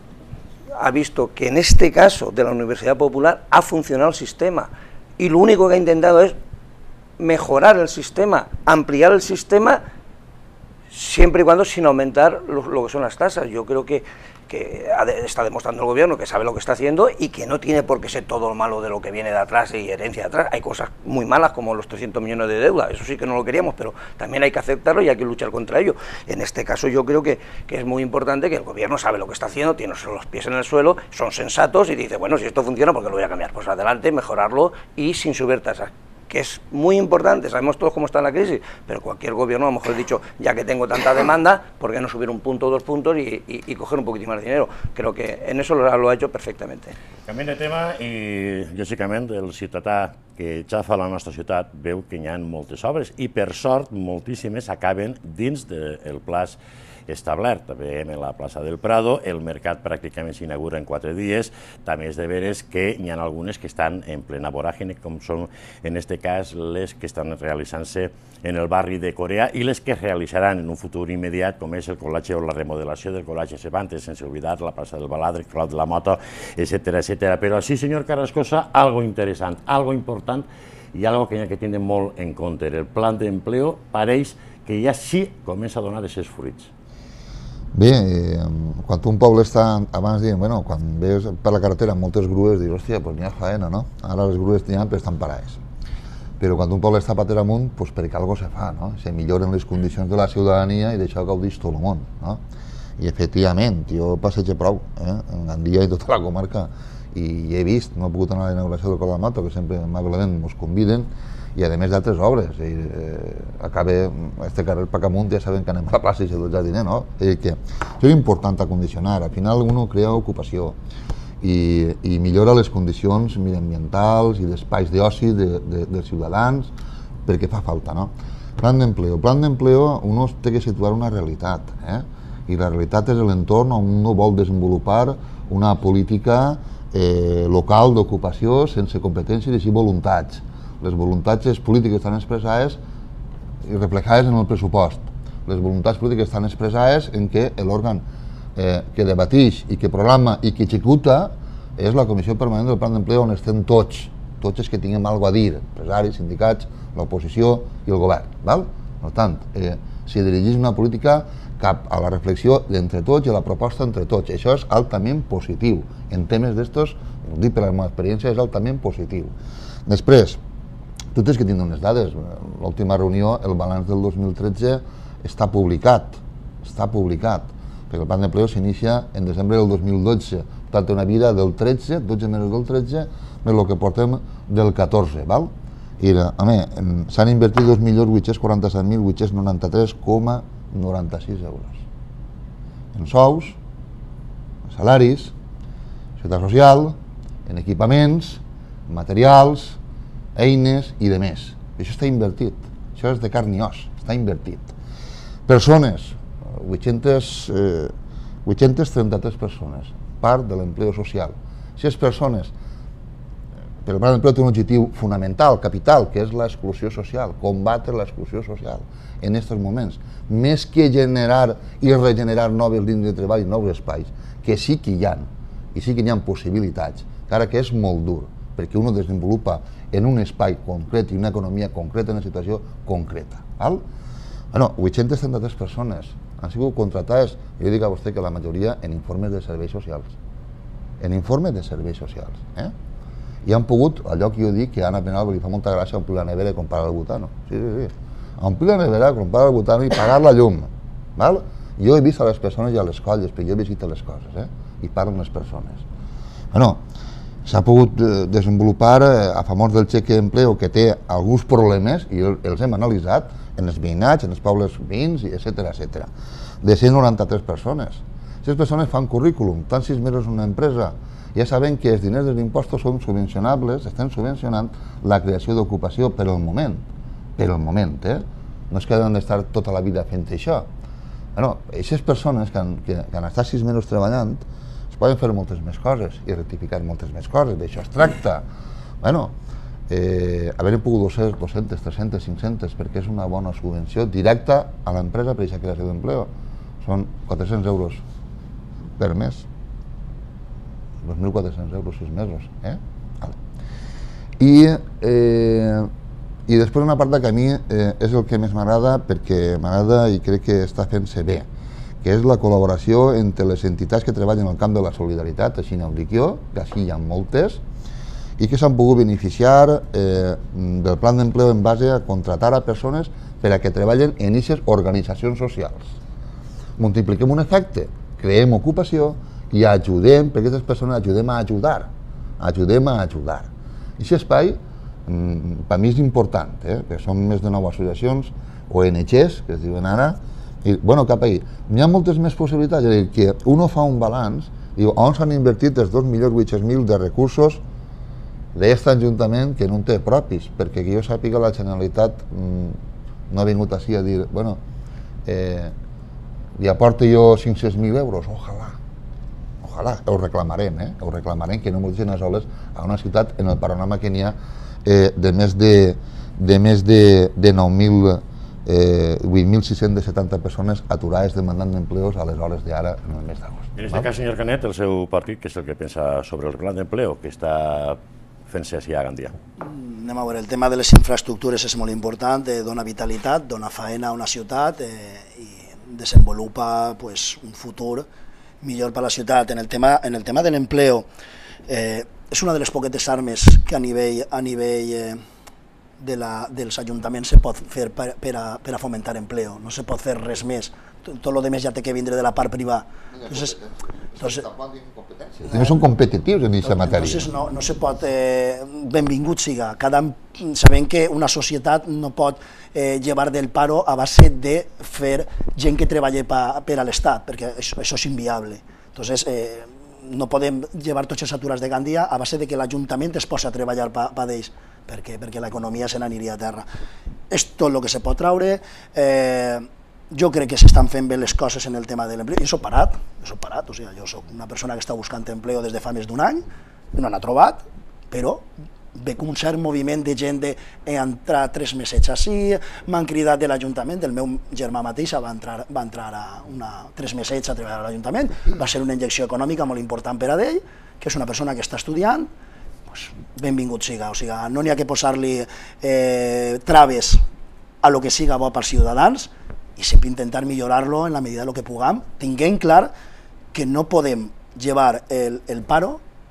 ha visto que en este caso de la Universidad Popular ha funcionado el sistema y lo único que ha intentado es mejorar el sistema, ampliar el sistema, siempre y cuando sin aumentar lo, lo que son las tasas. Yo creo que, que está demostrando el gobierno que sabe lo que está haciendo y que no tiene por qué ser todo lo malo de lo que viene de atrás y herencia de atrás. Hay cosas muy malas como los trescientos millones de deuda, eso sí que no lo queríamos, pero también hay que aceptarlo y hay que luchar contra ello. En este caso yo creo que, que es muy importante que el gobierno sabe lo que está haciendo, tiene los pies en el suelo, son sensatos y dice, bueno, si esto funciona, ¿por qué lo voy a cambiar? Pues adelante, mejorarlo y sin subir tasas, que es muy importante. Sabemos todos cómo está la crisis, pero cualquier gobierno a lo mejor ha dicho, ya que tengo tanta demanda, ¿por qué no subir un punto o dos puntos y, y, y coger un poquitín más de dinero? Creo que en eso lo, lo ha hecho perfectamente. Canviem de tema i, lògicament, el ciutadà que ja fa la nostra ciutat veu que hi ha moltes obres i, per sort, moltíssimes acaben dins del plaç establert. També en la plaça del Prado el mercat pràcticament s'inaugura en quatre dies. També és de veres que hi ha algunes que estan en plena voràgine, com són en aquest cas les que estan realitzant-se en el barri de Corea i les que es realitzaran en un futur immediat, com és el col·legi o la remodelació del col·legi Cervantes, sense oblidar la plaça del Baladre, el Clot de la Moto, etcètera, etcètera. Però sí, senyor Carrascosa, algo interessant, algo important i algo que hi ha que tindre molt en compte. El plan d'empleo pareix que ja sí comença a donar aquests fruits. Bé, eh, quan un poble està, abans dient, bueno, quan veus per la carretera moltes grues, dius, hòstia, doncs n'hi ha faena, no? Ara les grues n'hi ha, però estan parades. Però quan un poble està pater amunt, doncs perquè alguna cosa se fa, no? Se milloren les condicions de la ciutadania i d'això gaudeix tot el món, no? I efectivament, jo passeig prou, eh? En Gandia i tota la comarca, i he vist, no he pogut anar a la inauguració del Col de la Moto, que sempre amablement ens conviden, i a més d'altres obres. I, eh, acaba este carrer per amunt, ja sabem que anem a la plaça i se del jardiner, no? I que això és important a condicionar. Al final uno crea ocupació i, i millora les condicions mediambientals i d'espais d'oci de, de, dels ciutadans perquè fa falta, no? Plan d'empleo. Plan d'empleo uno té que situar una realitat, eh? I la realitat és l'entorn on uno vol desenvolupar una política eh, local d'ocupació sense competències i així voluntats. Les voluntats polítiques estan expressades i reflejades en el pressupost. Les voluntats polítiques estan expressades en què l'òrgan eh, que debatix i que programa i que executa és la Comissió Permanent del Plan d'Empleo on estem tots, tots els que tinguem alguna a dir, empresaris, sindicats, l'oposició i el govern. Val? Per tant, eh, s'hi dirigeix una política cap a la reflexió d'entre tots i a la proposta entre tots. Això és altament positiu. En temes d'estos, ho dic per la meva experiència, és altament positiu. Després, tu tens que tindre unes dades. L'última reunió, el balanç del dos mil tretze, està publicat. Està publicat. perquè el Plan d'Empleo s'inicia en desembre del dos mil dotze, per tant, una vida del tretze, dotze mesos del tretze, més el que portem del catorze, val? I, home, s'han invertit dos milions vuit-cents quaranta-set mil vuit-cents noranta-tres coma noranta-sis euros. En sous, en salaris, en seguretat social, en equipaments, materials, eines i de més. Això està invertit, això és de carn i os, està invertit. Persones, vuit-centes trenta-tres persones, part de l'empleo social. Aquestes persones, però el Plan d'Empleo té un objectiu fonamental, capital, que és l'exclusió social, combatre l'exclusió social en aquests moments. Més que generar i regenerar noves línies de treball i nous espais, que sí que hi ha, i sí que hi ha possibilitats, encara que és molt dur, perquè un ho desenvolupa en un espai concret i una economia concreta, en una situació concreta. Val? Bueno, vuit-centes trenta-tres persones han sigut contratades, jo dic a vostè que la majoria en informes de serveis socials. En informes de serveis socials. Eh? I han pogut, allò que jo dic, que Anna Penal li fa molta gràcia omplir la nevera i comprar el butano. Sí, sí, sí. Omplir la nevera, comprar el butano i pagar la llum. Val? Jo he vist a les persones i a les colles, perquè jo he visitat les coses, eh? I parlo amb les persones. Bueno, s'ha pogut desenvolupar a favor del xeque d'empleo, que té alguns problemes, i els hem analitzat en els veïnats, en els pobles veïns, etcètera, etcètera, de cent noranta-tres persones. Aquestes persones fan currículum, estan sis mesos en una empresa, ja saben que els diners dels impostos són subvencionables, estan subvencionant la creació d'ocupació per al moment, per al moment, eh? No es que han d'estar tota la vida fent això. Bueno, aquestes persones que han, que, que han estat sis mesos treballant es poden fer moltes més coses i rectificar moltes més coses, d'això es tracta. Bueno, eh, haver pogut dos-centes, tres-centes, cinc-centes, perquè és una bona subvenció directa a l'empresa per aquesta creació d'empleo. Són quatre-cents euros per mes. dos mil quatre-cents euros, sis mesos. Eh? Vale. I, eh, I després una part que a mi eh, és el que més m'agrada, perquè m'agrada i crec que està fent-se bé, que és la col·laboració entre les entitats que treballen en el camp de la solidaritat, així n'ho dic jo, que així hi ha moltes, i que s'han pogut beneficiar eh, del Plan d'Empleo en base a contratar a persones per a que treballen en aquestes organitzacions socials. Multipliquem un efecte, creem ocupació i ajudem, perquè aquestes persones ajudem a ajudar, ajudem a ajudar. I aquest espai, per mi és important, eh? Que són més de nou associacions, O N Ges, que es diuen ara, i, bueno, cap ahí. N'hi ha moltes més possibilitats, és a dir, que uno fa un balanç, diu, on s'han invertit els dos milions vuit-cents mil de recursos d'aquest ajuntament que no en té propis, perquè que jo sàpiga la Generalitat mmm, no ha vingut així a dir, bueno, eh, li aporto jo cinc-cents mil euros, ojalà, ojalà, ho reclamarem, eh? Ho reclamarem que no m'ho deixen a soles a una ciutat en el panorama que n'hi ha eh, de més de, de, més de, de nou mil, eh, vuit mil sis-cents setanta persones aturades demandant empleos a les hores d'ara en el mes d'agost. En aquest cas, senyor Canet, el seu partit, què és el que pensa sobre el Plan d'Empleo que està fent-se així a Gandia? Anem a veure, el tema de les infraestructures és molt important, eh, dona vitalitat, dona faena a una ciutat eh, i desenvolupa pues, un futur millor per a la ciutat. En el tema, en el tema de l'empleo, eh, és una de les poquetes armes que a nivell, a nivell eh, de la, dels ajuntaments se pot fer per, per, a, per a fomentar empleo, no se pot fer res més, tot el que ja té que vindre de la part privada. Entonces, entonces, no són competitius en aquesta matèria. Entonces no, no se pot, eh, benvingut siga, cada, sabem que una societat no pot eh, llevar del paro a base de fer gent que treballa pa, per a l'Estat, perquè això, això és inviable. Entonces, eh, no podem llevar tots els aturats de Gandia a base de que l'Ajuntament es posa a treballar per pa d'ells, perquè, perquè l'economia se n'aniria a terra. És tot el que se pot traure. Eh, jo crec que s'estan fent bé les coses en el tema de l'empleo. Jo soc parat, jo soc parat, o sigui, jo soc una persona que està buscant empleo des de fa més d'un any, no n'ha trobat, però veig un cert moviment de gent de he entrat tres mesets així, m'han cridat de l'Ajuntament, el meu germà mateix va entrar, va entrar a una, tres mesets a treballar a l'Ajuntament, va ser una injecció econòmica molt important per a ell, que és una persona que està estudiant, pues, benvingut siga, o sigui, no n'hi ha que posar-li eh, traves a lo que siga bo pels ciutadans i sempre intentar millorar-lo en la medida del que puguem, tinguem clar que no podem llevar el, el paro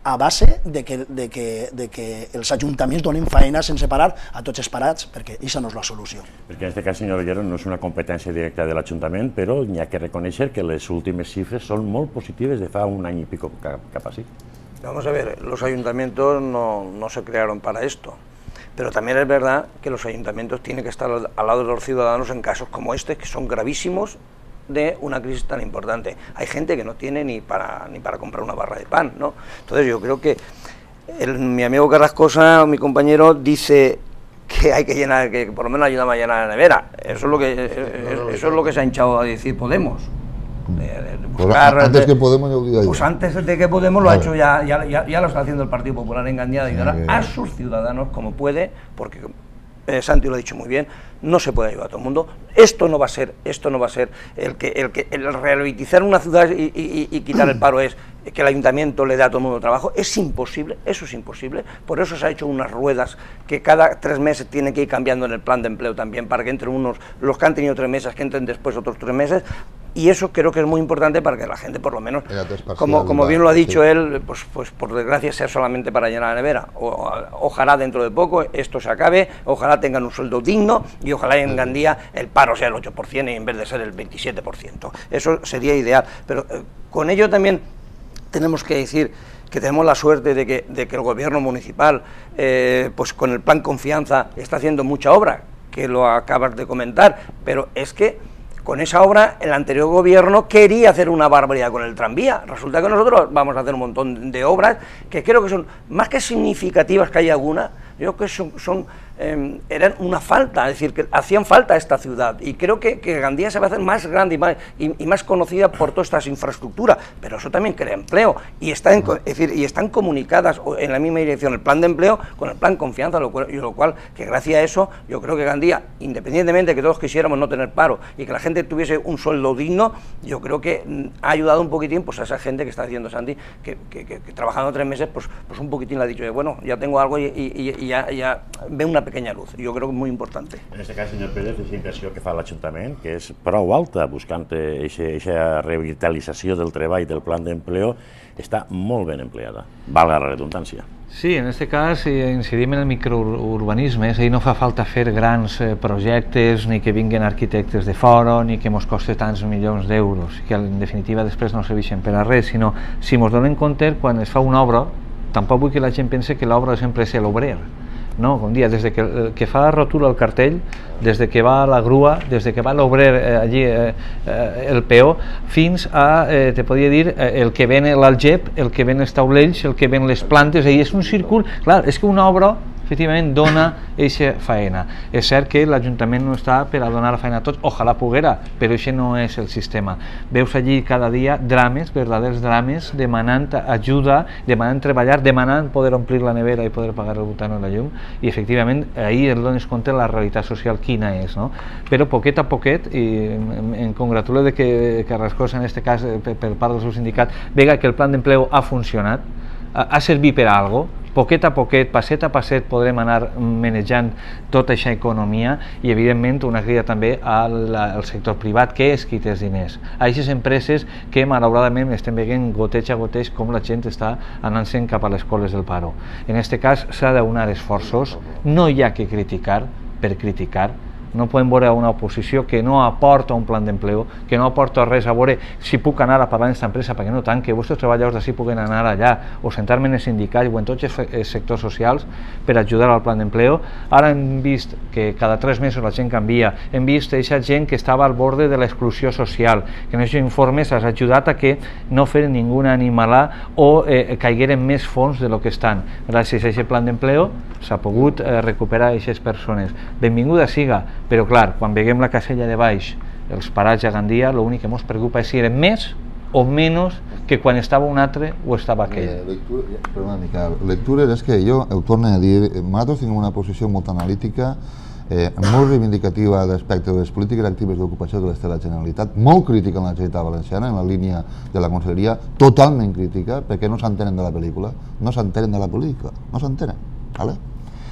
a base de que, de que, de que els ajuntaments donin feina sense parar a tots els parats, perquè això no és la solució. Perquè en aquest cas, senyor Ollero, no és una competència directa de l'Ajuntament, però n'hi ha que reconèixer que les últimes xifres són molt positives de fa un any i pico cap així. Vamos a ver, los ayuntamientos no, no se crearon para esto, pero también es verdad que los ayuntamientos tienen que estar al, al lado de los ciudadanos en casos como este, que son gravísimos, de una crisis tan importante. Hay gente que no tiene ni para, ni para comprar una barra de pan, ¿no? Entonces yo creo que el, mi amigo Carrascosa, mi compañero, dice que hay que llenar, que por lo menos ayudamos a llenar la nevera. Eso es lo que, eso, eso es lo que se ha hinchado a decir Podemos. De, de buscar, pues antes de, que Podemos yo digo pues antes de que Podemos lo ha hecho ya, ya, ya, ya lo está haciendo el Partido Popular en Gandía, de ayudar a sus ciudadanos como puede, porque eh, Santi lo ha dicho muy bien, no se puede ayudar a todo el mundo. Esto no va a ser, esto no va a ser el que el que el rehabilitar una ciudad y, y, y quitar el paro es que el ayuntamiento le dé a todo el mundo trabajo. Es imposible, eso es imposible. Por eso se ha hecho unas ruedas que cada tres meses tienen que ir cambiando en el plan de empleo también, para que entren unos, los que han tenido tres meses, que entren después otros tres meses. Y eso creo que es muy importante para que la gente, por lo menos, como, como bien lo ha dicho sí. él, pues, pues por desgracia sea solamente para llenar la nevera. O, ojalá dentro de poco esto se acabe, ojalá tengan un sueldo digno y ojalá en Gandía el paro sea el ocho por ciento y en vez de ser el veintisiete por ciento. Eso sería ideal. Pero eh, con ello también tenemos que decir que tenemos la suerte de que, de que el gobierno municipal, eh, pues con el plan Confianza, está haciendo mucha obra, que lo acabas de comentar, pero es que con esa obra, el anterior gobierno quería hacer una barbaridad con el tranvía. Resulta que nosotros vamos a hacer un montón de obras que creo que son más que significativas, que hay alguna, yo creo que son, son eh, eran una falta, es decir, que hacían falta a esta ciudad, y creo que, que Gandía se va a hacer más grande y más, y, y más conocida por todas estas infraestructuras, pero eso también crea empleo, y, está en, es decir, y están comunicadas en la misma dirección el plan de empleo con el plan Confianza, lo cual, y lo cual que gracias a eso, yo creo que Gandía, independientemente de que todos quisiéramos no tener paro, y que la gente tuviese un sueldo digno, yo creo que ha ayudado un poquitín pues a esa gente que está diciendo Santi, que, que, que, que trabajando tres meses, pues, pues un poquitín le ha dicho, bueno, ya tengo algo y, y, y ya, ya ve una pequeña luz. Jo crec que és molt important. En aquest cas, senyor Pérez, és la impressió que fa l'Ajuntament, que és prou alta, buscant aquesta revitalització del treball del plan d'empleo, està molt ben empleada, valga la redundància. Sí, en aquest cas incidim en el microurbanisme, és a dir, no fa falta fer grans projectes, ni que vinguin arquitectes de fora, ni que ens costi tants milions d'euros, que en definitiva després no serveixen per a res, sinó si ens donem compte, quan es fa una obra, tampoc vull que la gent pense que l'obra sempre és l'obrer. No, com dia, des de que, que fa rotula el cartell, des de que va la grua, des de que va l'obrer eh, allí eh, eh, el peó, fins a, eh, te podria dir, eh, el que ven l'algep, el que ven els taulells, el que ven les plantes, i és un círcul, clar, és que una obra efectivament dona eixa faena. És cert que l'Ajuntament no està per a donar la feina a tots, ojalà poguera, però això no és el sistema. Veus allí cada dia drames, verdaders drames, demanant ajuda, demanant treballar, demanant poder omplir la nevera i poder pagar el butano i la llum, i efectivament ahir et dones compte la realitat social quina és, no? Però poquet a poquet, i em congratulo de que Carrascosa, en aquest cas, per part del seu sindicat, vega que el plan d'empleo ha funcionat, ha servit per a alguna cosa, poquet a poquet, passet a passet podrem anar manejant tota aquesta economia, i evidentment una crida també al, al sector privat, que és qui té els diners, a aquestes empreses que malauradament estem veient goteig a goteig com la gent està anant-se'n cap a les coles del paro. En aquest cas s'ha d'unar esforços, no hi ha que criticar per criticar, no podem veure una oposició que no aporta un plan d'empleo, que no aporta res a veure si puc anar a parlar d'aquesta empresa perquè no tanque, vostres treballadors d'ací puguen anar allà, o sentar-me en els sindicats o en tots els sectors socials per ajudar al plan d'empleo. Ara hem vist que cada tres mesos la gent canvia, hem vist aquesta gent que estava al borde de l'exclusió social, que en aquests informes has ajudat a que no feren ninguna animalà o eh, caigueren més fons de lo que estan. Gràcies a aquest plan d'empleo s'ha pogut eh, recuperar aquestes persones. Benvinguda siga, però clar, quan veiem la casella de baix, els parats a Gandia, l'únic que ens preocupa és si eren més o menys que quan estava un altre o estava aquell. Eh, lectura, perdona, Miquel, lectura és que jo, ho torno a dir, nosaltres tenim una posició molt analítica, eh, molt reivindicativa respecte de les polítiques actives d'ocupació de l'Estat de la Generalitat, molt crítica en la Generalitat Valenciana, en la línia de la Conselleria, totalment crítica, perquè no s'entenen de la pel·lícula, no s'entenen de la pel·lícula, no s'entenen, ¿vale?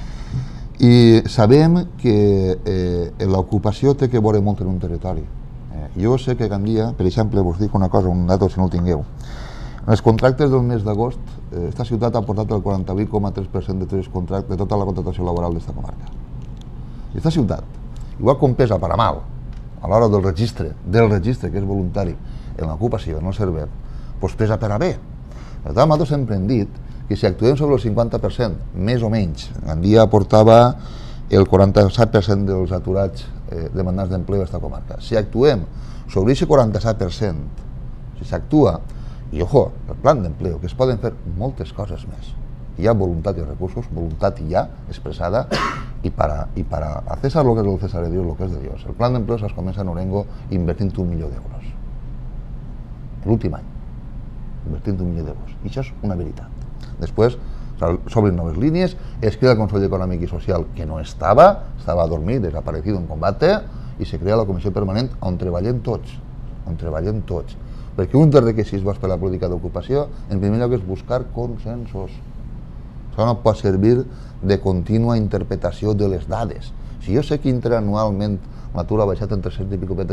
I sabem que eh, l'ocupació té que veure molt en un territori. Eh, jo sé que Gandia, per exemple, vos dic una cosa, un dato si no el tingueu. En els contractes del mes d'agost Esta ciutat ha aportat el quaranta-vuit coma tres per cent de tots els contractes, de tota la contractació laboral d'esta comarca. I esta ciutat, igual com pesa per a mal, a l'hora del registre, del registre que és voluntari en l'ocupació, en el servei, doncs pesa per a bé. Per tant, nosaltres sempre hem dit que si actuem sobre el cinquanta per cent, més o menys, Gandia aportava el quaranta-set per cent dels aturats eh, demandants d'empleo a aquesta comarca. Si actuem sobre aquest quaranta-set per cent, si s'actua, i ojo, el plan d'empleo, que es poden fer moltes coses més. Hi ha voluntat i recursos, voluntat hi ha expressada, i para, i para a César lo que es del César de Dios, lo que es de Dios. El plan d'empleo es comença en Orengo invertint un milió d'euros. L'últim any, invertint un milió d'euros. I això és una veritat. Després s'obren noves línies, es crea el Consell Econòmic i Social, que no estava, estava adormit, desaparecido en combate, i se crea la Comissió Permanent on treballem tots, on treballem tots. Perquè un dels requisits bàsics per la política d'ocupació, en primer lloc, és buscar consensos. Això no pot servir de contínua interpretació de les dades. Si jo sé que interanualment l'atur ha baixat en tres-centes i pico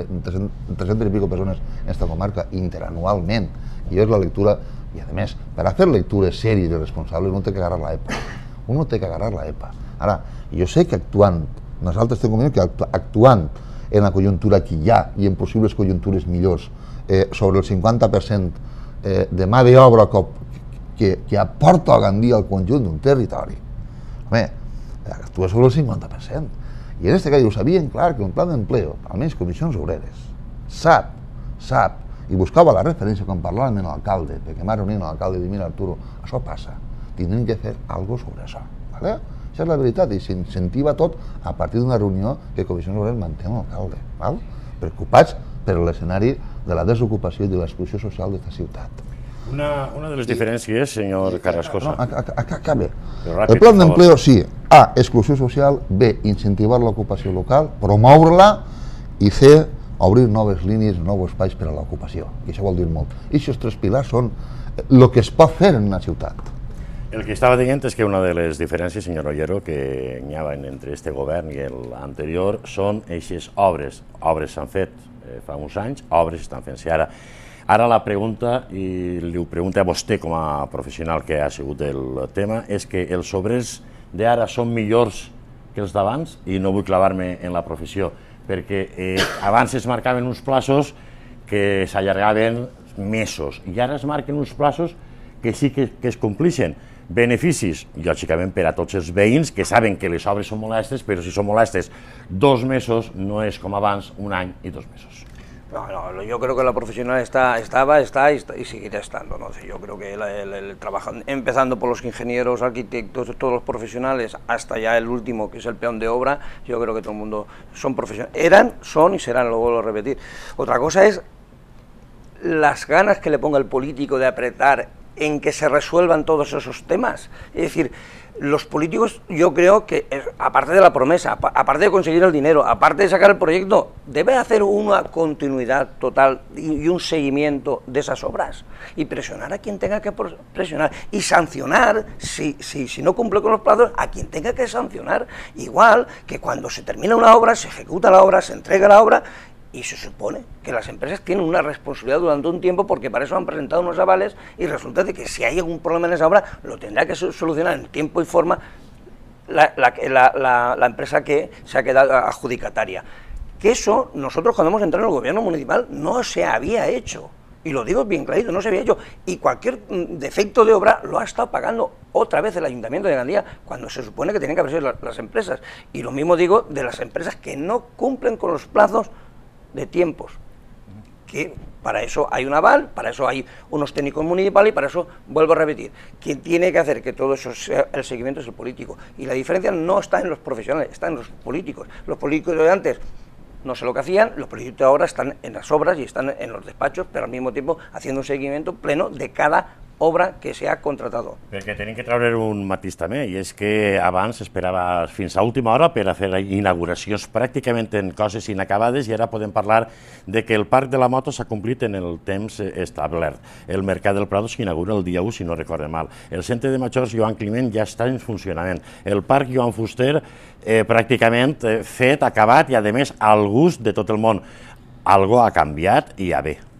persones en aquesta comarca, interanualment, i és la lectura, i a més, per a fer lectures sèries i responsables no té que agarrar la E P A. Un no té que agarrar la E P A. Ara, jo sé que actuant, nosaltres tenim que actuant en la conjuntura que hi ha i en possibles conjuntures millors, Eh, sobre el cinquanta per cent eh, de mà d'obra que, que, que aporta a Gandia al conjunt d'un territori, home, actua sobre el cinquanta per cent. I en aquest cas ho sabien clar que un pla d'empleo, almenys comissions obreres, sap, sap, i buscava la referència quan parlàvem amb l'alcalde, perquè m'ha reunit amb l'alcalde i dic, mira Arturo, això passa, tindrem que fer alguna cosa sobre això. ¿Vale? Això és la veritat, i s'incentiva tot a partir d'una reunió que comissions obreres manté amb l'alcalde, val? Preocupats per l'escenari de la desocupació i de l'exclusió social d'aquesta ciutat. Una, una de les diferències, senyor Carrascosa... No, acabe. El plan d'empleo, sí. A, exclusió social. B, incentivar l'ocupació local, promoure-la, i C, obrir noves línies, nous espais per a l'ocupació. I això vol dir molt. I aquests tres pilars són el que es pot fer en una ciutat. El que estava dient és que una de les diferències, senyor Ollero, que hi ha entre este govern i l'anterior són aquestes obres. Obres s'han fet fa uns anys, obres estan fent-se ara. Ara la pregunta, i li ho pregunto a vostè com a professional que ha sigut el tema, és que els obrers d'ara són millors que els d'abans, i no vull clavar-me en la professió, perquè eh, abans es marcaven uns plaços que s'allargaven mesos, i ara es marquen uns plaços que sí que, que es complixen. Beneficis, lògicament, per a tots els veïns que saben que les obres són molestes, però si són molestes dos mesos no és com abans un any i dos mesos. No, no, yo creo que la profesional está, estaba, está y, está, y seguirá estando, ¿no? Yo creo que el, el, el trabajo, empezando por los ingenieros, arquitectos, todos los profesionales, hasta ya el último, que es el peón de obra, yo creo que todo el mundo son profesionales. Eran, son y serán, lo vuelvo a repetir. Otra cosa es las ganas que le ponga el político de apretar en que se resuelvan todos esos temas. Es decir, los políticos, yo creo que, aparte de la promesa, aparte de conseguir el dinero, aparte de sacar el proyecto, debe hacer una continuidad total y un seguimiento de esas obras y presionar a quien tenga que presionar y sancionar, si, si, si no cumple con los plazos, a quien tenga que sancionar. Igual que cuando se termina una obra, se ejecuta la obra, se entrega la obra, y se supone que las empresas tienen una responsabilidad durante un tiempo porque para eso han presentado unos avales y resulta de que si hay algún problema en esa obra lo tendrá que solucionar en tiempo y forma la, la, la, la, la empresa que se ha quedado adjudicataria. Que eso nosotros cuando hemos entrado en el gobierno municipal no se había hecho. Y lo digo bien clarito, no se había hecho. Y cualquier defecto de obra lo ha estado pagando otra vez el Ayuntamiento de Gandía cuando se supone que tienen que haber sido las empresas. Y lo mismo digo de las empresas que no cumplen con los plazos de tiempos, que para eso hay un aval, para eso hay unos técnicos municipales y para eso, vuelvo a repetir, quien tiene que hacer que todo eso sea el seguimiento es el político. Y la diferencia no está en los profesionales, está en los políticos. Los políticos de antes no sé lo que hacían, los políticos de ahora están en las obras y están en los despachos, pero al mismo tiempo haciendo un seguimiento pleno de cada obra que se ha contratado. Perquè tenim que treure un matís també, i és que abans esperava fins a última hora per a fer inauguracions pràcticament en coses inacabades i ara podem parlar de que el Parc de la Moto s'ha complit en el temps establert. El Mercat del Prado s'inaugura el dia u, si no recorde mal. El Centre de Majors Joan Climent ja està en funcionament. El Parc Joan Fuster eh, pràcticament eh, fet, acabat i, a més, al gust de tot el món. Algo ha canviat i a bé.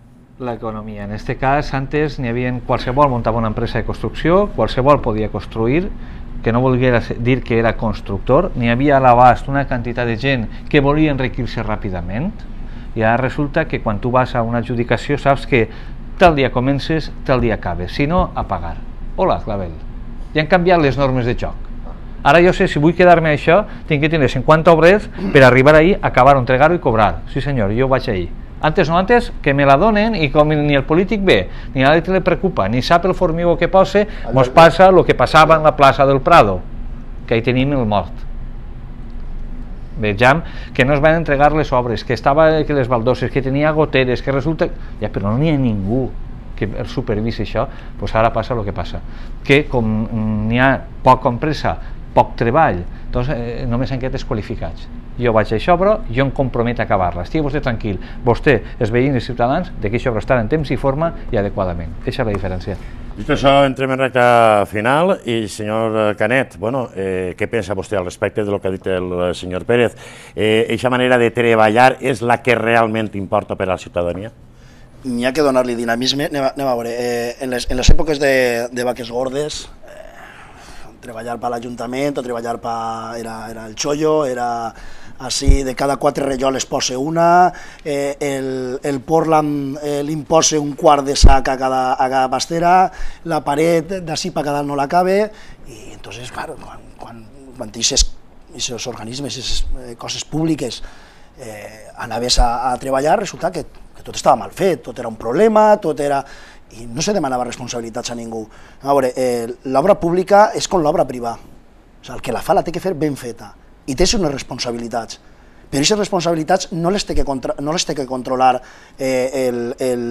l'economia. En aquest cas, antes n'hi havia qualsevol muntava una empresa de construcció, qualsevol podia construir, que no volia dir que era constructor, n'hi havia a l'abast una quantitat de gent que volia enriquir-se ràpidament, i ara resulta que quan tu vas a una adjudicació saps que tal dia comences, tal dia acabes, si no, a pagar. Hola, Clavel. I han canviat les normes de joc. Ara jo sé, si vull quedar-me a això, tinc que tenir cinquanta obrers per arribar ahir, acabar-ho, entregar-ho i cobrar. Sí senyor, jo vaig ahir. Antes no antes, que me la donen i com ni el polític ve, ni a l'altre li preocupa, ni sap el formigó que posa, mos passa el que passava en la plaça del Prado, que hi tenim el mort. Vejam que no es van entregar les obres, que estava que les baldoses, que tenia goteres, que resulta... Ja, però no n'hi ha ningú que supervisi això, doncs ara passa el que passa. Que com n'hi ha poca empresa, poc treball, doncs eh, només han quedat desqualificats. Jo vaig a això, però jo em compromet a acabar-la. Estigui vostè tranquil. Vostè, els veïns i ciutadans, de que això estarà en temps i forma i adequadament. Aquesta és la diferència. Dit això, entrem en recta final i, senyor Canet, bueno, eh, què pensa vostè al respecte de lo que ha dit el senyor Pérez? Eixa eh, manera de treballar és la que realment importa per a la ciutadania? N'hi ha que donar-li dinamisme. Anem a, anem a veure, eh, en, les, en les èpoques de, de vaques gordes, eh, treballar per l'Ajuntament o treballar per... Era, era el xollo, era... Així, de cada quatre rajoles posa una, eh, el, el Portland eh, l'imposa un quart de sac a cada, a cada pastera, la paret d'ací per cada no l'acabe, i entonces, claro, quan, quan, quan aquests organismes, aquestes coses públiques eh, anaves a, a treballar, resulta que, que tot estava mal fet, tot era un problema, tot era... i no se demanava responsabilitats a ningú. A veure, eh, l'obra pública és com l'obra privada, o sigui, el que la fa la té que fer ben feta, i té unes responsabilitats, però aquestes responsabilitats no les té que, contra, no les té que controlar eh, el, el,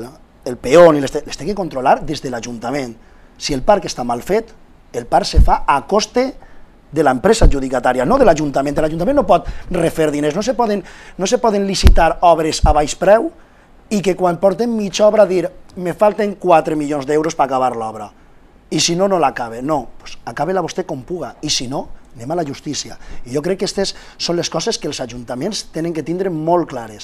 el peón, les té, les té que controlar des de l'Ajuntament. Si el parc està mal fet, el parc se fa a coste de l'empresa adjudicatària, no de l'Ajuntament. L'Ajuntament no pot refer diners, no se poden, no se poden licitar obres a baix preu i que quan portem mitja obra dir me falten quatre milions d'euros per acabar l'obra, i si no, no l'acabe. No, pues acabe-la vostè com puga, i si no, anem a la justícia. I jo crec que aquestes són les coses que els ajuntaments tenen que tindre molt clares.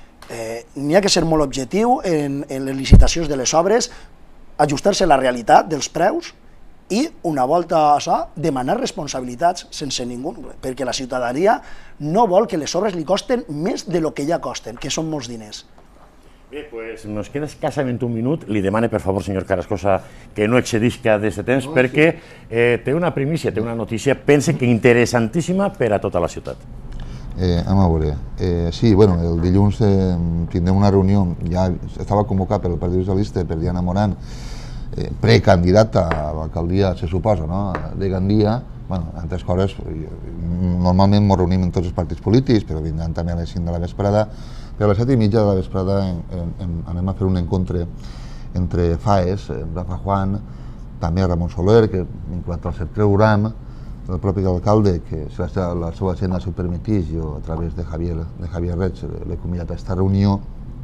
Eh, N'hi ha que ser molt objectiu en, en les licitacions de les obres, ajustar-se a la realitat dels preus i, una volta a això, demanar responsabilitats sense ningú, perquè la ciutadania no vol que les obres li costen més de lo que ja costen, que són molts diners. Bé, doncs nos queda escassament un minut. Li demane, per favor, senyor Carrascosa, que no excedisca d'aquest temps, perquè eh, té una primícia, té una notícia, pense que interessantíssima per a tota la ciutat. Eh, a veure, eh, sí, bueno, el dilluns eh, tindrem una reunió, ja estava convocat pel Partit Socialista per Diana Morant, eh, precandidata a l'alcaldia, se suposa, no?, de Gandia. Bueno, altres coses, normalment ens reunim en tots els partits polítics, però vindran també a les cinc de la vesprada. Per a les set i mitja de la vesprada en, en, en, anem a fer un encontre entre FAES, Rafa Juan, també Ramon Soler, que vinculat al sector Uram, el propi alcalde, que si la, la seva agenda s'ho permetís, jo a través de Javier, de Javier Reig l'he convidat a aquesta reunió,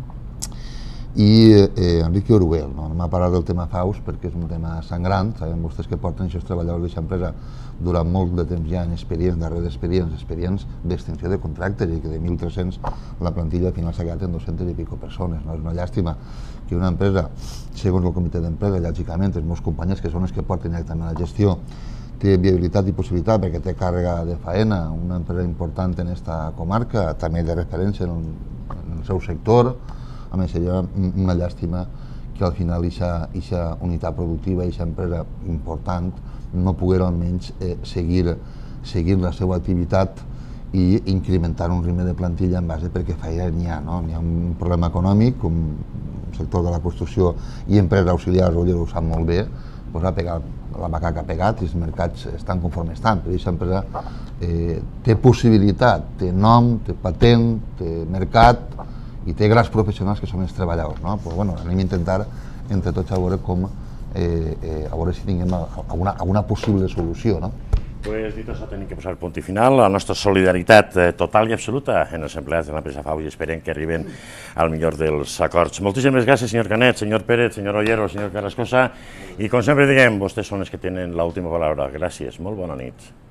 i eh, Enrique Oruel, no? Anem a parlar del tema Faus perquè és un tema sangrant. Sabem vostès que porten aquests treballadors d'aquesta empresa durant molt de temps ja en expedients, darrere expedients, expedients d'extensió de contractes, i que de mil tres-cents la plantilla al final s'ha quedat en dos-centes i pico persones. No? És una llàstima que una empresa, segons el comitè d'empresa, lògicament, els meus companys que són els que porten directament la gestió, té viabilitat i possibilitat perquè té càrrega de faena, una empresa important en aquesta comarca, també de referència en el, en el seu sector. A més, seria una llàstima que al final aquesta unitat productiva, aquesta empresa important, no poguera almenys eh, seguir, seguir la seva activitat i incrementar un ritme de plantilla en base perquè feina n'hi ha. No? N'hi ha un problema econòmic, com el sector de la construcció i empreses auxiliars, Oller ho sap molt bé, pues ha pegat la macaca ha pegat i els mercats estan conforme estan. Però aquesta empresa eh, té possibilitat, té nom, té patent, té mercat, i té grans professionals que són els treballadors, no? Però, bueno, anem a intentar entre tots a veure com, eh, eh, a veure si tinguem alguna, alguna possible solució, no? Pues dit això, tenim que posar punt i final. La nostra solidaritat eh, total i absoluta en els empleats de l'empresa Fau i esperem que arriben al millor dels acords. Moltíssimes gràcies, senyor Canet, senyor Pérez, senyor Ollero, senyor Carrascosa, i com sempre diguem, vostès són els que tenen l'última paraula. Gràcies, molt bona nit.